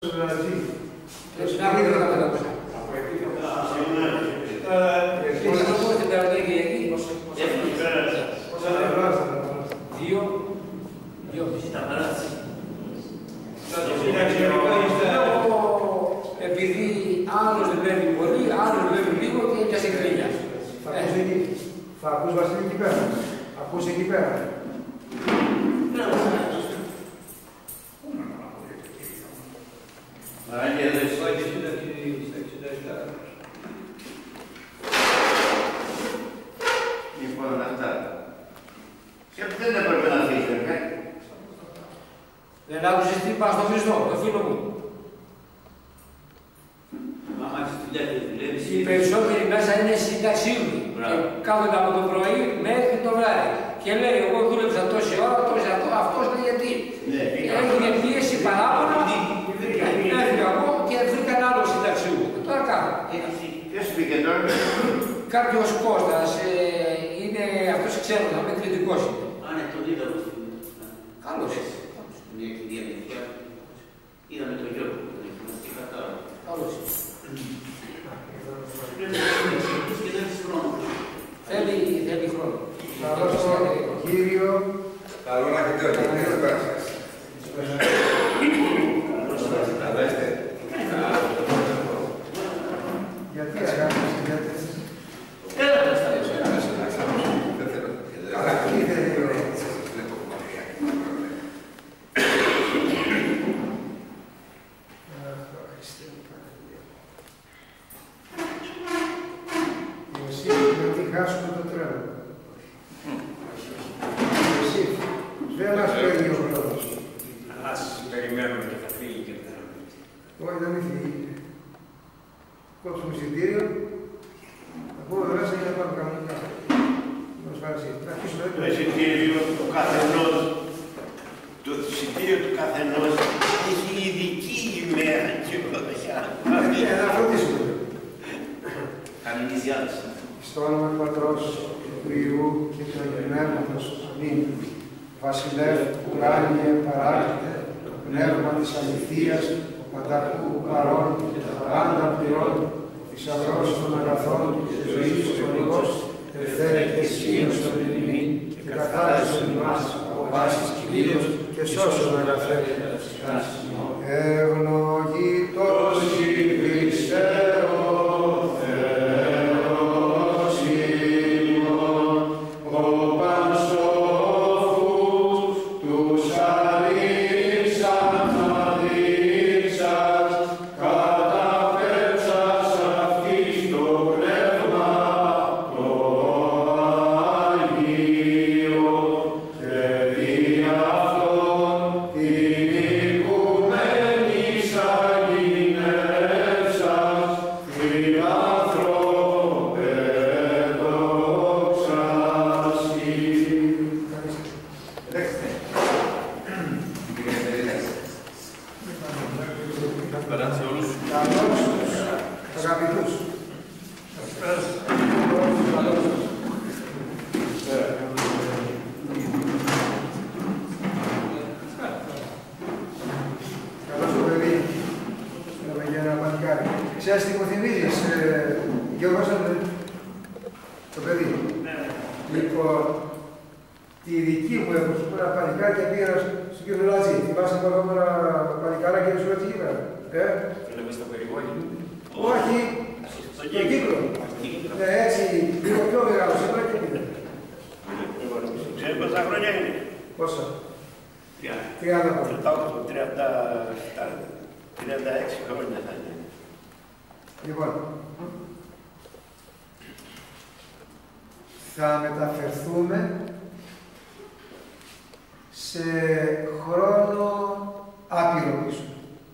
Επειδή άλλος δουλεύει πολύ, άλλος δουλεύει λίγο και έπιασε κρίνια. Θα ακούς Βασίλη εκεί πέρα. Ακούς εκεί πέρα. Λοιπόν, αυτά. Και δεν έπρεπε να αφήσετε, Δεν άκουσες τι είπα στο Χριστό, το φίλο μου. Οι περισσότεροι μέσα είναι συνταξιούχοι. Κάθονται από το πρωί μέχρι το βράδυ. Και λέει, εγώ δούλεψα τόση ώρα, αυτός λέει γιατί. Έγινε πίεση παράπονα, έφυγα εγώ και βρήκαν άλλο συνταξιούχο. Τώρα κάνω. Ποιος πήγε τώρα? Κάποιος Κώστας, είναι αυτός ξέρω, να είμαι κριτικός είναι. Ναι, τον είδαμε. Καλώς. Μια κυρία παιδιά. Είδαμε τον Γιώργο, τον εκφραστή κατάλαβα. Καλώς. Θέλει χρόνο. Καλό στον κύριο. Καλό να έχετε όλοι. Γιατί αγάπης, γιατί. Χάσουμε το τρένο. Εσύ, δεν μας παίρνει ο χρόνος. Ας περιμένουμε και θα φύγει και δεν θα φύγει. Όχι, δεν μην φύγει. Κόψουμε εισιτήριο. Θα πούμε μέσα για να πάμε κανονικά. Το εισιτήριο του καθενός, το εισιτήριο του καθενός έχει ειδική ημέρα και πρωτοχιά. Να φροντίσουμε. Κανονίζει άλλες. Στο όνομα του Πατρός, του Υιού και του Αγίου Πνεύματος. Αμήν. Βασιλεύ, ουράνιε, παράκτητε, το πνεύμα της αληθείας, ο πανταχού παρών και τα πάντα πληρών, θησαυρός των αγαθών και ζωής του ολικός, ελευθέρε και ισχύος των ελληνικών και καθάρισον ημάς από πάσης κυρίως και σώσον αγαθέ. Ευλογητός η Χριστέ, θα μεταφερθούμε σε χρόνο άπειρο πίσω.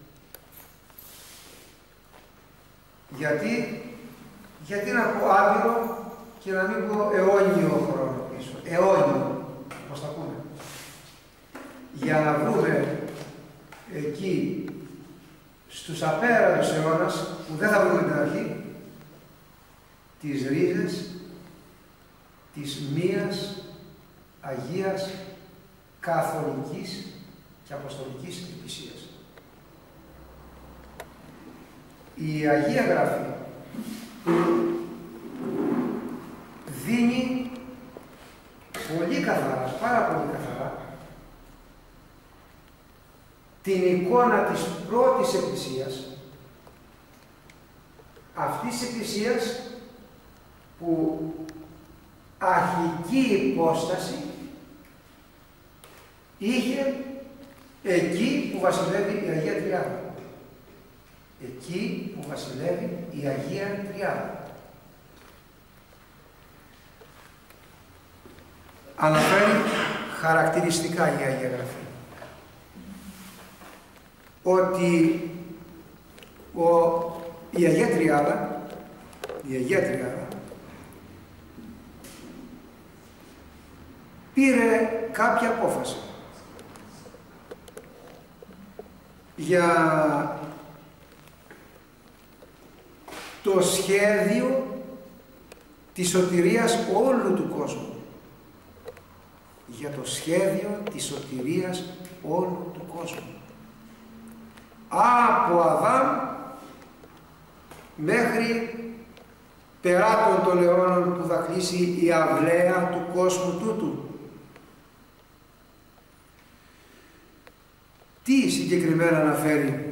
Γιατί να πω άπειρο και να μην πω αιώνιο χρόνο πίσω. Αιώνιο, πώς θα πούμε. Για να βρούμε εκεί, στους απέραντους αιώνας, που δεν θα βρούμε την αρχή, τις ρίζες της μίας Αγίας Καθολικής και Αποστολικής Εκκλησίας. Η Αγία Γραφή δίνει πολύ καθαρά, πάρα πολύ καθαρά, την εικόνα της πρώτης Εκκλησίας, αυτής της Εκκλησίας που αρχική υπόσταση είχε εκεί που βασιλεύει η Αγία Τριάδα. Εκεί που βασιλεύει η Αγία Τριάδα. Αναφέρει χαρακτηριστικά η Αγία Γραφή ότι η Αγία Τριάδα πήρε κάποια απόφαση για το σχέδιο της σωτηρίας όλου του κόσμου. Για το σχέδιο της σωτηρίας όλου του κόσμου. Από Αδάμ μέχρι περάτων των αιώνων που θα κλείσει η αυλαία του κόσμου τούτου. Τι συγκεκριμένα αναφέρει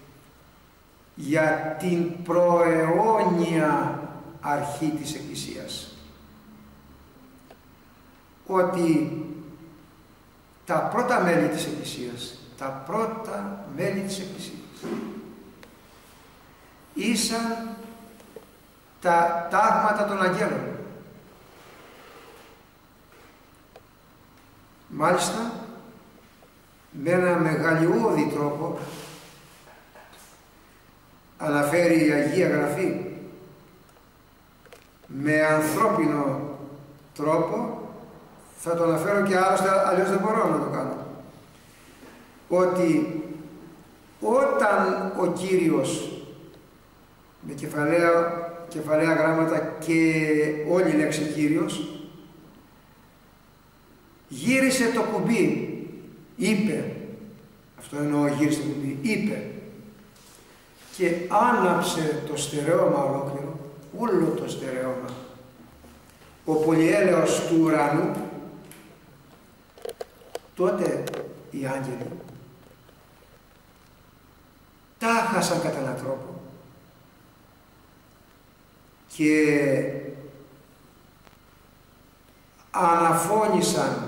για την προαιώνια αρχή της Εκκλησίας? Ότι τα πρώτα μέλη της Εκκλησίας, ήσαν τα τάγματα των αγγέλων. Μάλιστα, με ένα μεγαλειώδη τρόπο αναφέρει η Αγία Γραφή, με ανθρώπινο τρόπο, θα το αναφέρω και άλλωστε, αλλιώς δεν μπορώ να το κάνω, ότι όταν ο Κύριος, με κεφαλαία γράμματα και όλη η λέξη Κύριος, γύρισε το κουμπί, είπε, αυτό εννοώ γύρισε το κουμπί, είπε, και άναψε το στερέωμα ολόκληρο, όλο το στερέωμα, ο πολυέλεος του ουρανού, τότε οι άγγελοι τάχασαν κατά έναν τρόπο και αναφώνησαν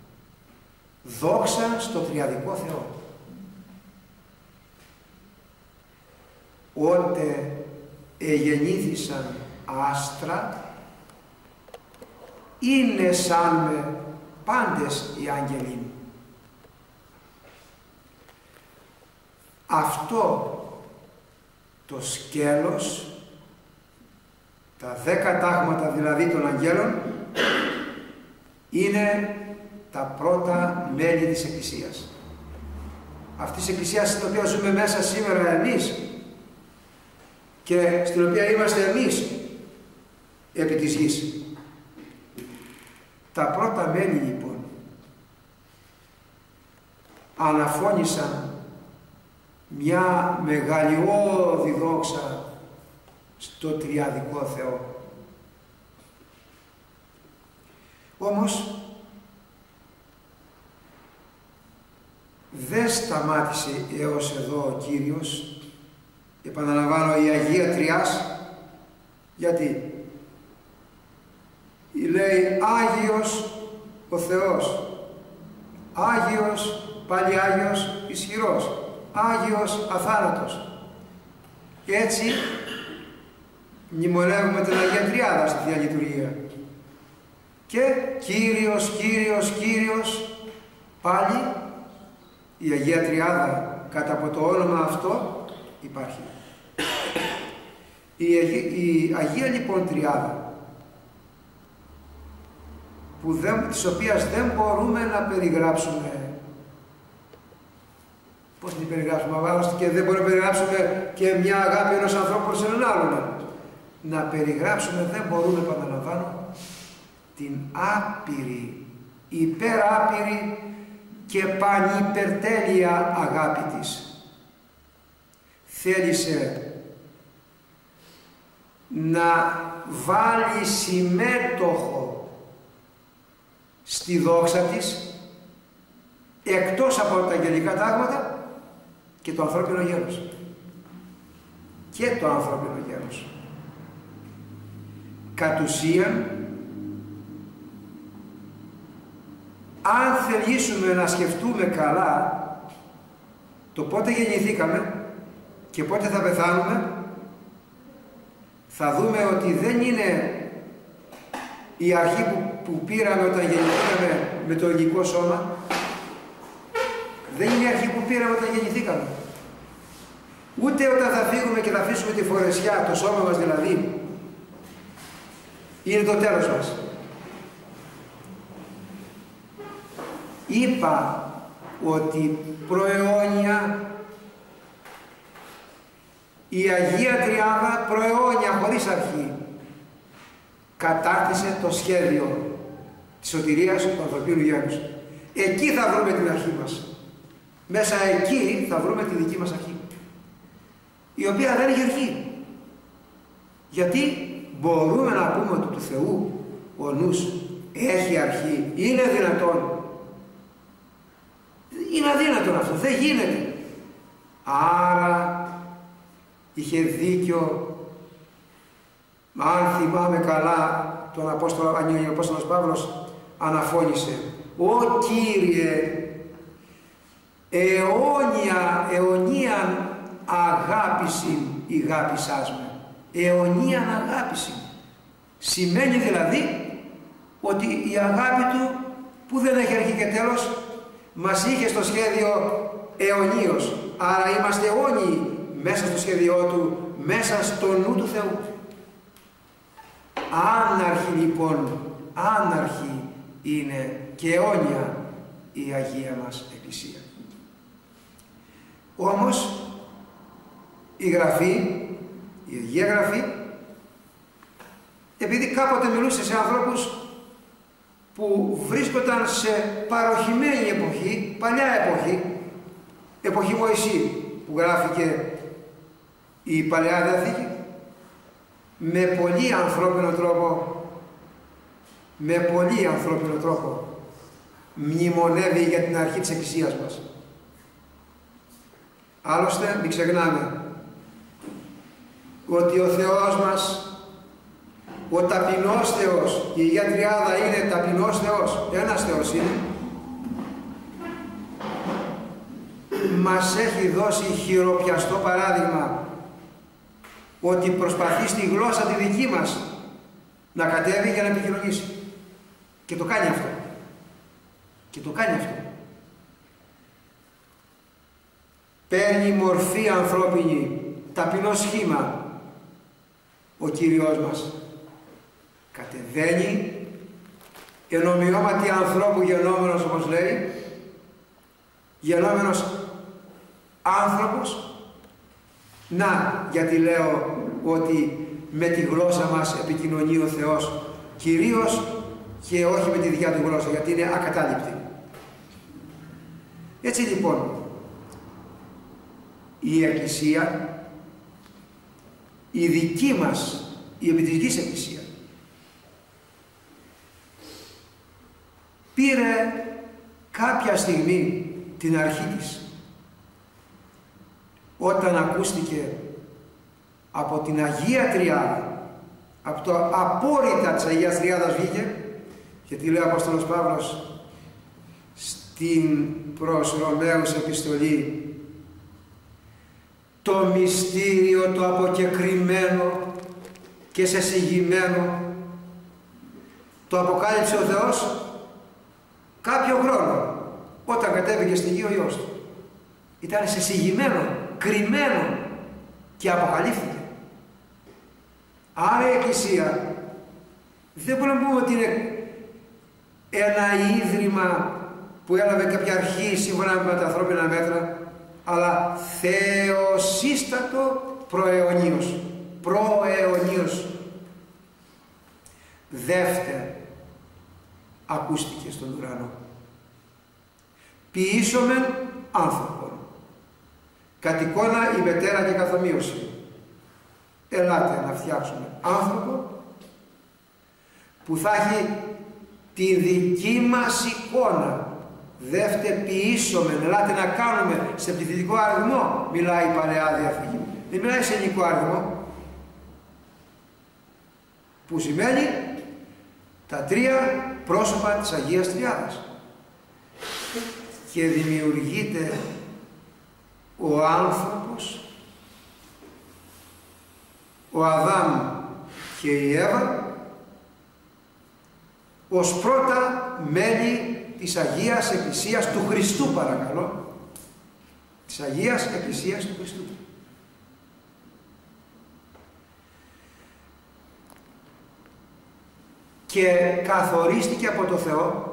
δόξα στο Τριαδικό Θεό. Ότε εγεννήθησαν άστρα, είναι σαν με πάντες οι άγγελοι. Αυτό το σκέλος, τα 10 τάγματα δηλαδή των αγγέλων, είναι τα πρώτα μέλη της Εκκλησίας. Αυτής της Εκκλησίας στην οποία ζούμε μέσα σήμερα εμείς και στην οποία είμαστε εμείς επί της γης. Τα πρώτα μέλη λοιπόν αναφώνησαν μια μεγαλειώδη δόξα στο Τριαδικό Θεό. Όμως δεν σταμάτησε έως εδώ ο Κύριος, επαναλαμβάνω, η Αγία Τριάς, γιατί λέει Άγιος ο Θεός, Άγιος, πάλι Άγιος ισχυρός, Άγιος αθάνατος. Και έτσι μνημονεύουμε την Αγία Τριάδα στη Θεία Λειτουργία. Και Κύριος, Κύριος, Κύριος, πάλι η Αγία Τριάδα κατά από το όνομα αυτό υπάρχει. Η Αγία λοιπόν Τριάδα, της οποίας δεν μπορούμε να περιγράψουμε, πώς την περιγράψουμε, άλλωστε και δεν μπορούμε να περιγράψουμε και μια αγάπη ενός ανθρώπου σε έναν άλλον. Να περιγράψουμε δεν μπορούμε, επαναλαμβάνω, την άπειρη, υπεράπειρη και πανυπερτέλεια αγάπη της. Θέλησε να βάλει συμμέτοχο στη δόξα της, εκτός από τα αγγελικά τάγματα, και το ανθρώπινο γένος. Και το ανθρώπινο γένος. Κατ' ουσίαν, αν θελήσουμε να σκεφτούμε καλά το πότε γεννηθήκαμε και πότε θα πεθάνουμε, θα δούμε ότι δεν είναι η αρχή που πήραμε όταν γεννηθήκαμε με το υλικό σώμα. Δεν είναι η αρχή που πήραμε όταν γεννηθήκαμε. Ούτε όταν θα φύγουμε και θα αφήσουμε τη φορεσιά, το σώμα μας δηλαδή, είναι το τέλος μας. Είπα ότι προαιώνια η Αγία Τριάδα, προαιώνια χωρίς αρχή, κατάρτισε το σχέδιο της σωτηρίας του ανθρωπίνου γένους. Εκεί θα βρούμε την αρχή μας. Μέσα εκεί θα βρούμε τη δική μας αρχή, η οποία δεν έχει αρχή. Γιατί μπορούμε να πούμε ότι του Θεού ο νους έχει αρχή? Είναι δυνατόν? Είναι αδύνατον αυτό, δεν γίνεται. Άρα είχε δίκιο, αν θυμάμαι καλά, τον Απόστολος Παύλος αναφώνησε: «Ω Κύριε, αιώνιαν αγάπησιν ηγάπησάς με». Αιωνίαν αγάπηση. Σημαίνει δηλαδή ότι η αγάπη του, που δεν έχει αρχή και τέλος, μας είχε στο σχέδιο αιωνίως. Άρα είμαστε αιώνιοι μέσα στο σχέδιό του, μέσα στο νου του Θεού. Άναρχη λοιπόν, άναρχη είναι και αιώνια η Αγία μας Εκκλησία. Όμως η Γραφή, η Αγία Γραφή, επειδή κάποτε μιλούσε σε ανθρώπους που βρίσκονταν σε παροχημένη εποχή, παλιά εποχή, εποχή Μωυσή, που γράφηκε η Παλαιά Διαθήκη, με πολύ ανθρώπινο τρόπο, μνημονεύει για την αρχή της Εκκλησίας μας. Άλλωστε, μην ξεχνάμε ότι ο Θεός μας, ο ταπεινός Θεός, η Αγία Τριάδα είναι ταπεινός Θεός, ένας Θεός είναι, μας έχει δώσει χειροπιαστό παράδειγμα ότι προσπαθεί στη γλώσσα τη δική μας να κατέβει για να επικοινωνήσει. Και το κάνει αυτό. Και το κάνει αυτό. Παίρνει μορφή ανθρώπινη, ταπεινό σχήμα ο Κύριος μας. Κατεβαίνει εν ομοιώματι ανθρώπου γενόμενος, όπως λέει, γενόμενος άνθρωπος. Να, γιατί λέω ότι με τη γλώσσα μας επικοινωνεί ο Θεός, κυρίως και όχι με τη δικιά του γλώσσα, γιατί είναι ακατάληπτη. Έτσι λοιπόν, η Εκκλησία, η δική μας, η επιτυχής Εκκλησία, πήρε κάποια στιγμή την αρχή της, όταν ακούστηκε από την Αγία Τριάδα, από το απόρριτα της Αγίας Τριάδας βγήκε, γιατί λέει ο Απόστολος Παύλος στην προς Ρωμαίους επιστολή, το μυστήριο το αποκεκριμένο και σε συγγυμένο το αποκάλυψε ο Θεός κάποιο χρόνο, όταν κατέβηκε στη γη ο Υιός του. Ήταν σε συγγυμένο, κρυμμένο και αποκαλύφθηκε. Άρα η Εκκλησία δεν μπορούμε να πούμε ότι είναι ένα ίδρυμα που έλαβε κάποια αρχή σύμφωνα με τα ανθρώπινα μέτρα, αλλά θεοσύστατο προαιωνίως. Προαιωνίως. Δεύτερο ακούστηκε στον ουρανό. Ποιήσομεν άνθρωπον, κατ' εικόνα η μετέρα και καθομοίωση. Ελάτε να φτιάξουμε άνθρωπο που θα έχει τη δική μας εικόνα. Δεύτε ποιήσομεν, ελάτε να κάνουμε σε πληθυντικό αριθμό, μιλάει η Παλαιά Διαθήκη. Δεν μιλάει σε ελληνικό αριθμό, που σημαίνει τα τρία πρόσωπα της Αγίας Τριάδας. Και δημιουργείται ο άνθρωπος, ο Αδάμ και η Εύα, ως πρώτα μέλη της Αγίας Εκκλησίας του Χριστού, παρακαλώ, της Αγίας Εκκλησίας του Χριστού. Και καθορίστηκε από το Θεό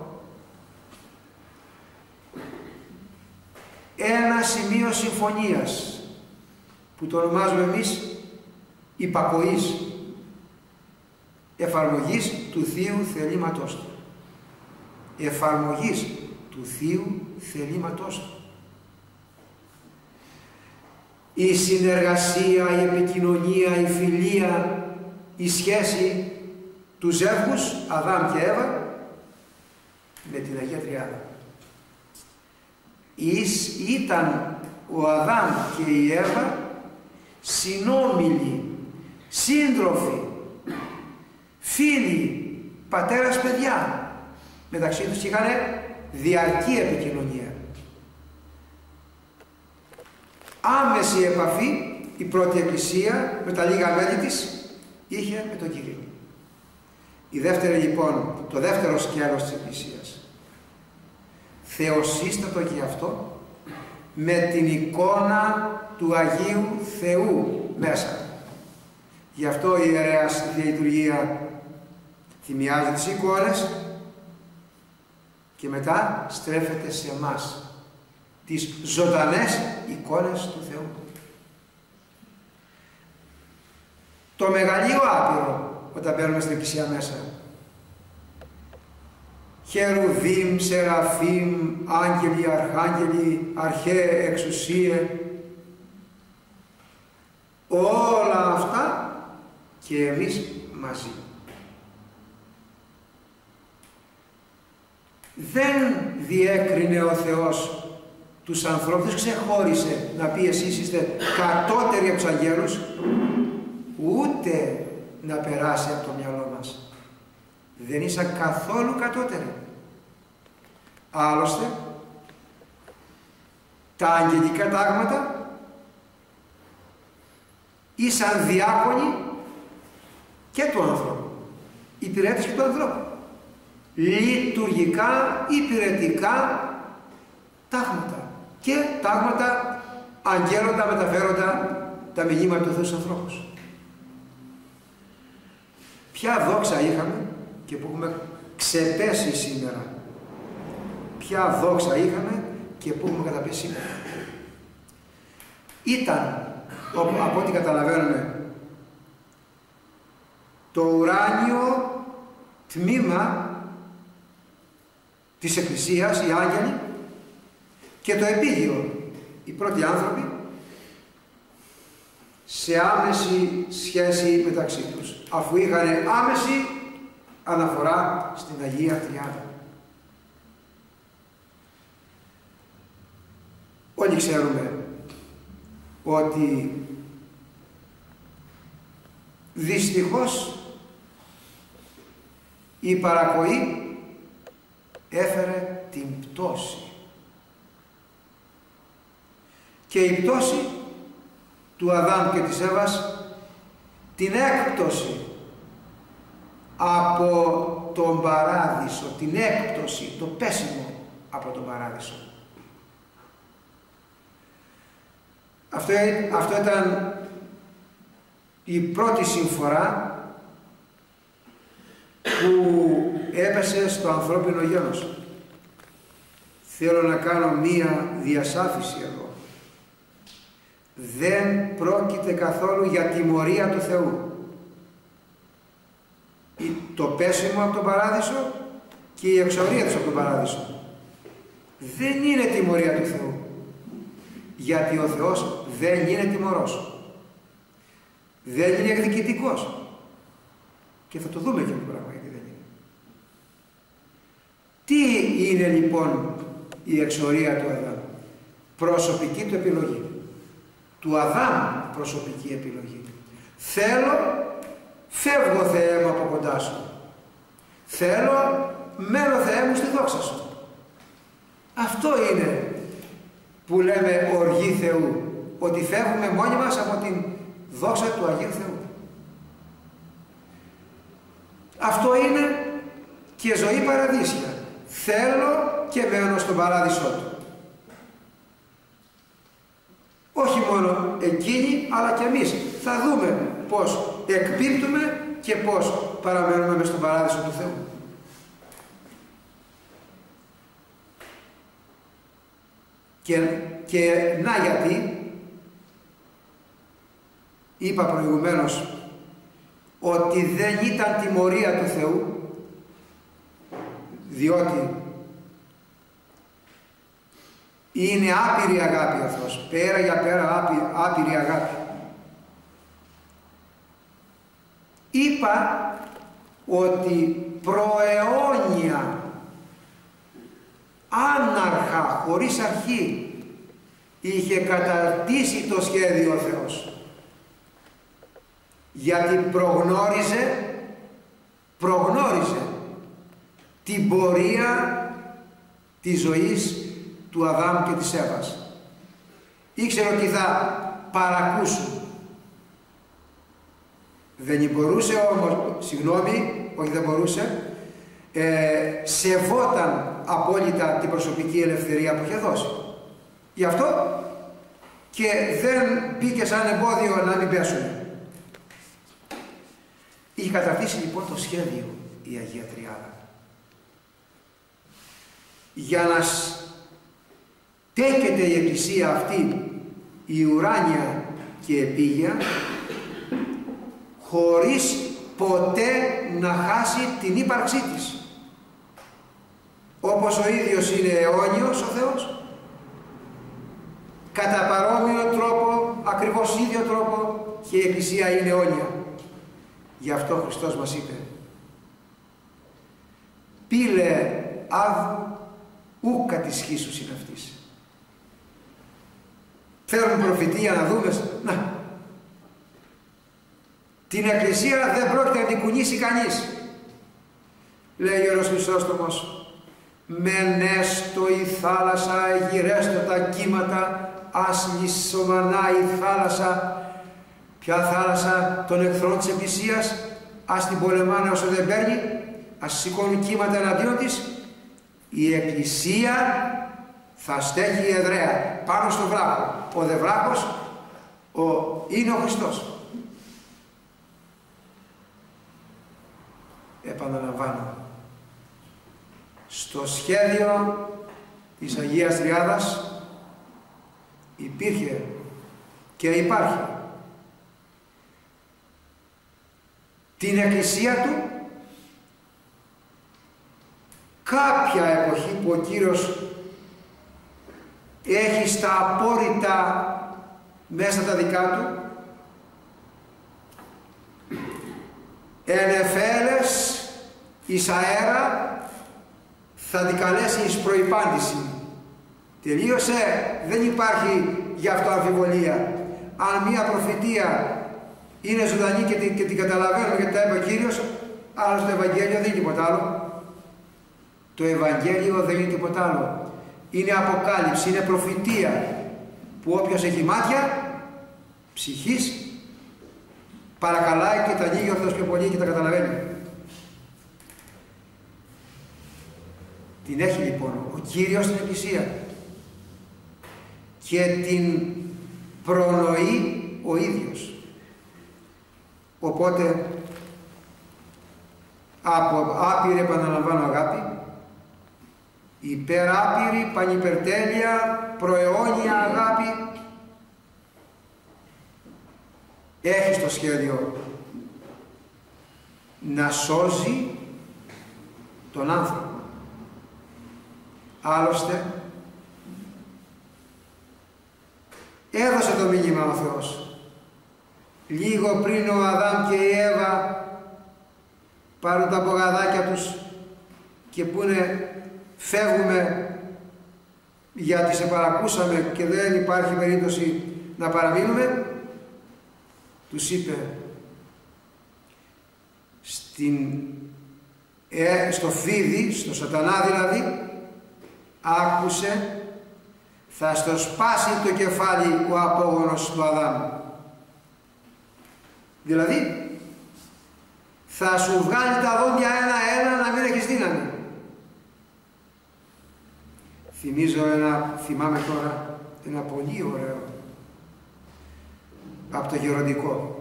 ένα σημείο συμφωνίας που το ονομάζουμε εμείς υπακοής, εφαρμογής του Θείου θελήματός του. Εφαρμογής του Θείου θελήματός του. Η συνεργασία, η επικοινωνία, η φιλία, η σχέση του ζεύγους Αδάμ και Εύα με την Αγία Τριάδα. Ήταν ο Αδάμ και η Εύα συνόμιλοι, σύντροφοι, φίλοι, πατέρας παιδιά. Μεταξύ τους είχαν διαρκή επικοινωνία. Άμεση επαφή η πρώτη εκκλησία με τα λίγα μέλη της είχε με τον Κύριο. Η δεύτερη λοιπόν, το δεύτερο σκέλος της εκκλησίας, θεοσύστατο και αυτό, με την εικόνα του Αγίου Θεού μέσα. Γι' αυτό η ιερέας στη λειτουργία θυμιάζει τις εικόνες και μετά στρέφεται σε εμάς, τις ζωντανές εικόνες του Θεού. Το μεγαλείο άπειρο όταν μπαίνουμε στην εκκλησία μέσα. Χερουβίμ, Σεραφείμ, άγγελοι, αρχάγγελοι, αρχαίε, εξουσίε, όλα αυτά και εμείς μαζί. Δεν διέκρινε ο Θεός τους ανθρώπους, ξεχώρισε να πει εσείς είστε κατώτεροι από τους αγγέλους, ούτε να περάσει από το μυαλό μας. Δεν ήσαν καθόλου κατώτεροι. Άλλωστε, τα αγγελικά τάγματα ήσαν διάκονοι και του ανθρώπου, υπηρέτες και του ανθρώπου. Λειτουργικά, υπηρετικά τάγματα και τάγματα αγγέλοντα, μεταφέροντα τα μηνύματα του Θεού στους ανθρώπους. Ποια δόξα είχαμε και που έχουμε ξεπέσει σήμερα. Ποια δόξα είχαμε και που έχουμε καταπέσει σήμερα. Ήταν, από ό,τι καταλαβαίνουμε, το ουράνιο τμήμα της Εκκλησίας, οι άγγελοι, και το επίγειο, οι πρώτοι άνθρωποι, σε άμεση σχέση μεταξύ τους, αφού είχαν άμεση αναφορά στην Αγία Τριάδα. Όλοι ξέρουμε ότι δυστυχώς η παρακοή έφερε την πτώση. Και η πτώση του Αδάμ και της Εύας, την έκπτωση από τον παράδεισο, την έκπτωση, το πέσιμο από τον παράδεισο. Αυτό ήταν η πρώτη συμφορά που έπεσε στο ανθρώπινο γένος. Θέλω να κάνω μία διασάφηση εδώ. Δεν πρόκειται καθόλου για τιμωρία του Θεού. Το πέσιμο από τον παράδεισο και η εξορία του από τον παράδεισο δεν είναι τιμωρία του Θεού, γιατί ο Θεός δεν είναι τιμωρός. Δεν είναι εκδικητικός. Και θα το δούμε και το πράγμα γιατί δεν είναι. Τι είναι λοιπόν η εξορία του Αδάμ? Προσωπική του επιλογή. Του Αδάμ προσωπική επιλογή. Θέλω, φεύγω Θεέ μου από κοντά σου. Θέλω, μένω Θεέ μου στη δόξα σου. Αυτό είναι που λέμε οργή Θεού. Ότι φεύγουμε μόνοι μας από την δόξα του Αγίου Θεού. Αυτό είναι και ζωή παραδείσια. Θέλω και μένω στον παράδεισό του. Όχι μόνο εκείνοι, αλλά και εμείς. Θα δούμε πώς εκπίπτουμε και πώς παραμένουμε μες στον παράδεισο του Θεού. Και να γιατί είπα προηγουμένως ότι δεν ήταν τιμωρία του Θεού, διότι είναι άπειρη αγάπη ο Θεός, πέρα για πέρα άπειρη αγάπη. Είπα ότι προαιώνια, άναρχα, χωρίς αρχή, είχε καταρτήσει το σχέδιο ο Θεός. Γιατί προγνώριζε την πορεία της ζωής του Αδάμ και της Εύας. Ήξερε ότι θα παρακούσουν. Δεν μπορούσε όμως, όχι δεν μπορούσε, σεβόταν απόλυτα την προσωπική ελευθερία που είχε δώσει. Γι' αυτό και δεν μπήκε σαν εμπόδιο να μην πέσουν. Είχε καταρτήσει λοιπόν το σχέδιο η Αγία Τριάδα. Για να στέκεται η Εκκλησία αυτή, η ουράνια και επίγεια, χωρίς ποτέ να χάσει την ύπαρξή της. Όπως ο ίδιος είναι αιώνιος ο Θεός, κατά παρόμοιο τρόπο, ακριβώς ίδιο τρόπο και η Εκκλησία είναι αιώνια. Γι' αυτό ο Χριστός μας είπε «Πήλε άδου ούκα της χύσους είναι αυτής». Φέρουν προφητεία να δούμε. Να. Την Εκκλησία δεν πρόκειται να την κουνήσει κανείς. Λέει ο Ιερός Χρυσόστομος «Μενέστο η θάλασσα, εγειρέστο τα κύματα, άσλισσομανά η θάλασσα». Ποια θάλασσα? Των εχθρών της Εκκλησίας. Ας την πολεμάνε όσο δεν παίρνει, ας σηκώνει κύματα εναντίον της. Η Εκκλησία θα στέκει εδραία πάνω στο βράχο. Ο δε βράχος είναι ο Χριστός. Επαναλαμβάνω, στο σχέδιο της Αγίας Τριάδας υπήρχε και υπάρχει την Εκκλησία του κάποια εποχή που ο Κύριος έχει στα απόρριτα μέσα τα δικά του ενεφέλες εις αέρα, θα την καλέσει εις προϋπάντηση. Τελείωσε, δεν υπάρχει γι' αυτό αμφιβολία. Αν μία προφητεία είναι ζωντανή και την καταλαβαίνουμε γιατί τα είπε ο Κύριος, αλλά στο Ευαγγέλιο δεν είναι τίποτα άλλο. Το Ευαγγέλιο δεν είναι τίποτα άλλο. Είναι αποκάλυψη, είναι προφητεία που όποιος έχει μάτια ψυχής παρακαλάει και τα ανοίγει ο Θεός πιο πολύ και τα καταλαβαίνει. Την έχει λοιπόν ο Κύριος στην Εκκλησία και την προνοεί ο ίδιος. Οπότε από άπειρη, επαναλαμβάνω, αγάπη, υπεράπειρη, πανυπερτέλεια, προαιώνια αγάπη, έχει στο σχέδιο να σώζει τον άνθρωπο. Άλλωστε έδωσε το μήνυμα ο Θεός λίγο πριν ο Αδάμ και η Εύα πάρουν τα μπογαδάκια τους και πούνε φεύγουμε γιατί σε παρακούσαμε και δεν υπάρχει περίπτωση να παραμείνουμε, τους είπε στο φίδι, στο σατανά δηλαδή, άκουσε, θα στο σπάσει το κεφάλι ο απόγονος του Αδάμ. Δηλαδή θα σου βγάλει τα δόντια ένα-ένα να μην έχεις δύναμη. Θυμάμαι τώρα ένα πολύ ωραίο από το γεροντικό.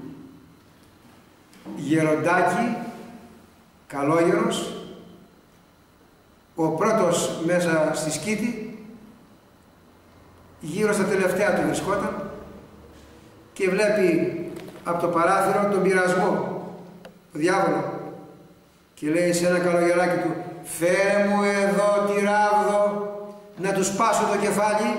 Γεροντάκι, καλόγερος, ο πρώτος μέσα στη σκήτη, γύρω στα τελευταία του βρισκόταν και βλέπει από το παράθυρο τον πειρασμό, το διάβολο, και λέει σε ένα καλογεράκι του, φέρε μου εδώ τη ράβδο να του σπάσω το κεφάλι.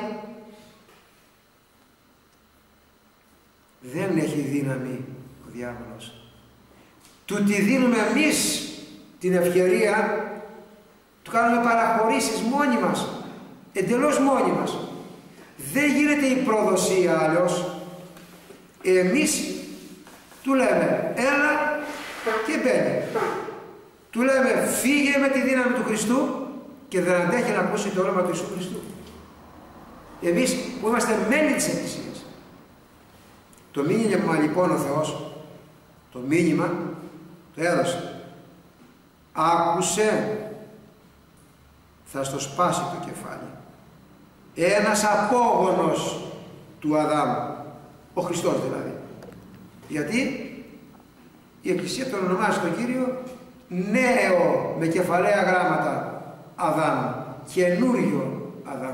Δεν έχει δύναμη ο διάβολος. Του τη δίνουμε εμείς την ευκαιρία, του κάνουμε παραχωρήσεις μόνοι μας, εντελώς μόνοι μας. Δεν γίνεται η προδοσία αλλιώς. Εμείς του λέμε έλα και μπαίνει. Του λέμε φύγε με τη δύναμη του Χριστού και δεν αντέχει να ακούσει το όνομα του Ιησού Χριστού. Εμείς που είμαστε μέλη της Εκκλησίας. Το μήνυμα λοιπόν ο Θεός, το μήνυμα το έδωσε. Άκουσε, θα στο σπάσει το κεφάλι. Ένας απόγονος του Αδάμ, ο Χριστός δηλαδή. Γιατί η Εκκλησία τον ονομάζει τον Κύριο νέο με κεφαλαία γράμματα Αδάμ, καινούριο Αδάμ.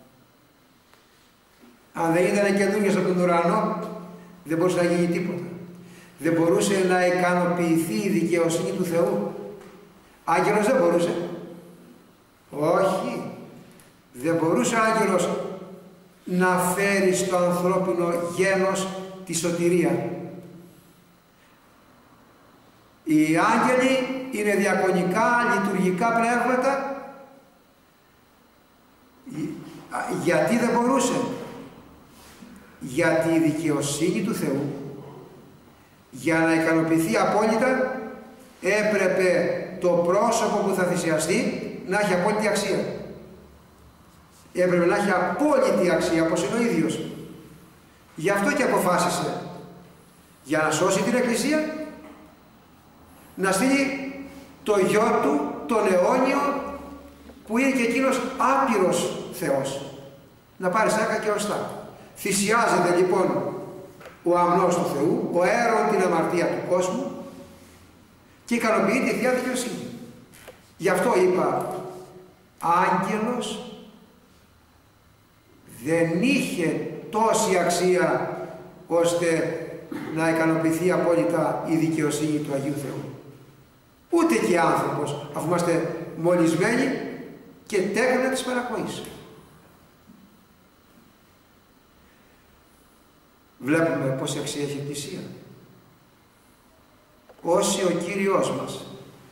Αν δεν ήταν καινούριος από τον ουρανό, δεν μπορούσε να γίνει τίποτα. Δεν μπορούσε να ικανοποιηθεί η δικαιοσύνη του Θεού. Άγγελος δεν μπορούσε. Όχι. Δεν μπορούσε ο άγγελος να φέρει στο ανθρώπινο γένος τη σωτηρία. Οι άγγελοι είναι διακονικά, λειτουργικά πνεύματα. Γιατί δεν μπορούσε? Γιατί η δικαιοσύνη του Θεού, για να ικανοποιηθεί απόλυτα, έπρεπε το πρόσωπο που θα θυσιαστεί να έχει απόλυτη αξία. Έπρεπε να έχει απόλυτη αξία, όπως είναι ο ίδιος. Γι' αυτό και αποφάσισε, για να σώσει την Εκκλησία, να στείλει το γιο του, τον αιώνιο, που είναι και εκείνος άπειρος Θεός, να πάρει σάκα και οστά. Θυσιάζεται λοιπόν ο αμνός του Θεού, ο αέρον την αμαρτία του κόσμου και ικανοποιεί τη Θεία Δικαιοσύνη. Γι' αυτό είπα, άγγελος δεν είχε τόση αξία ώστε να ικανοποιηθεί απόλυτα η δικαιοσύνη του Αγίου Θεού. Ούτε και άνθρωπος, αφού είμαστε μολυσμένοι και τέκνα της παρακοής. Βλέπουμε πόση αξία έχει η Εκκλησία. Όσοι ο Κύριος μας,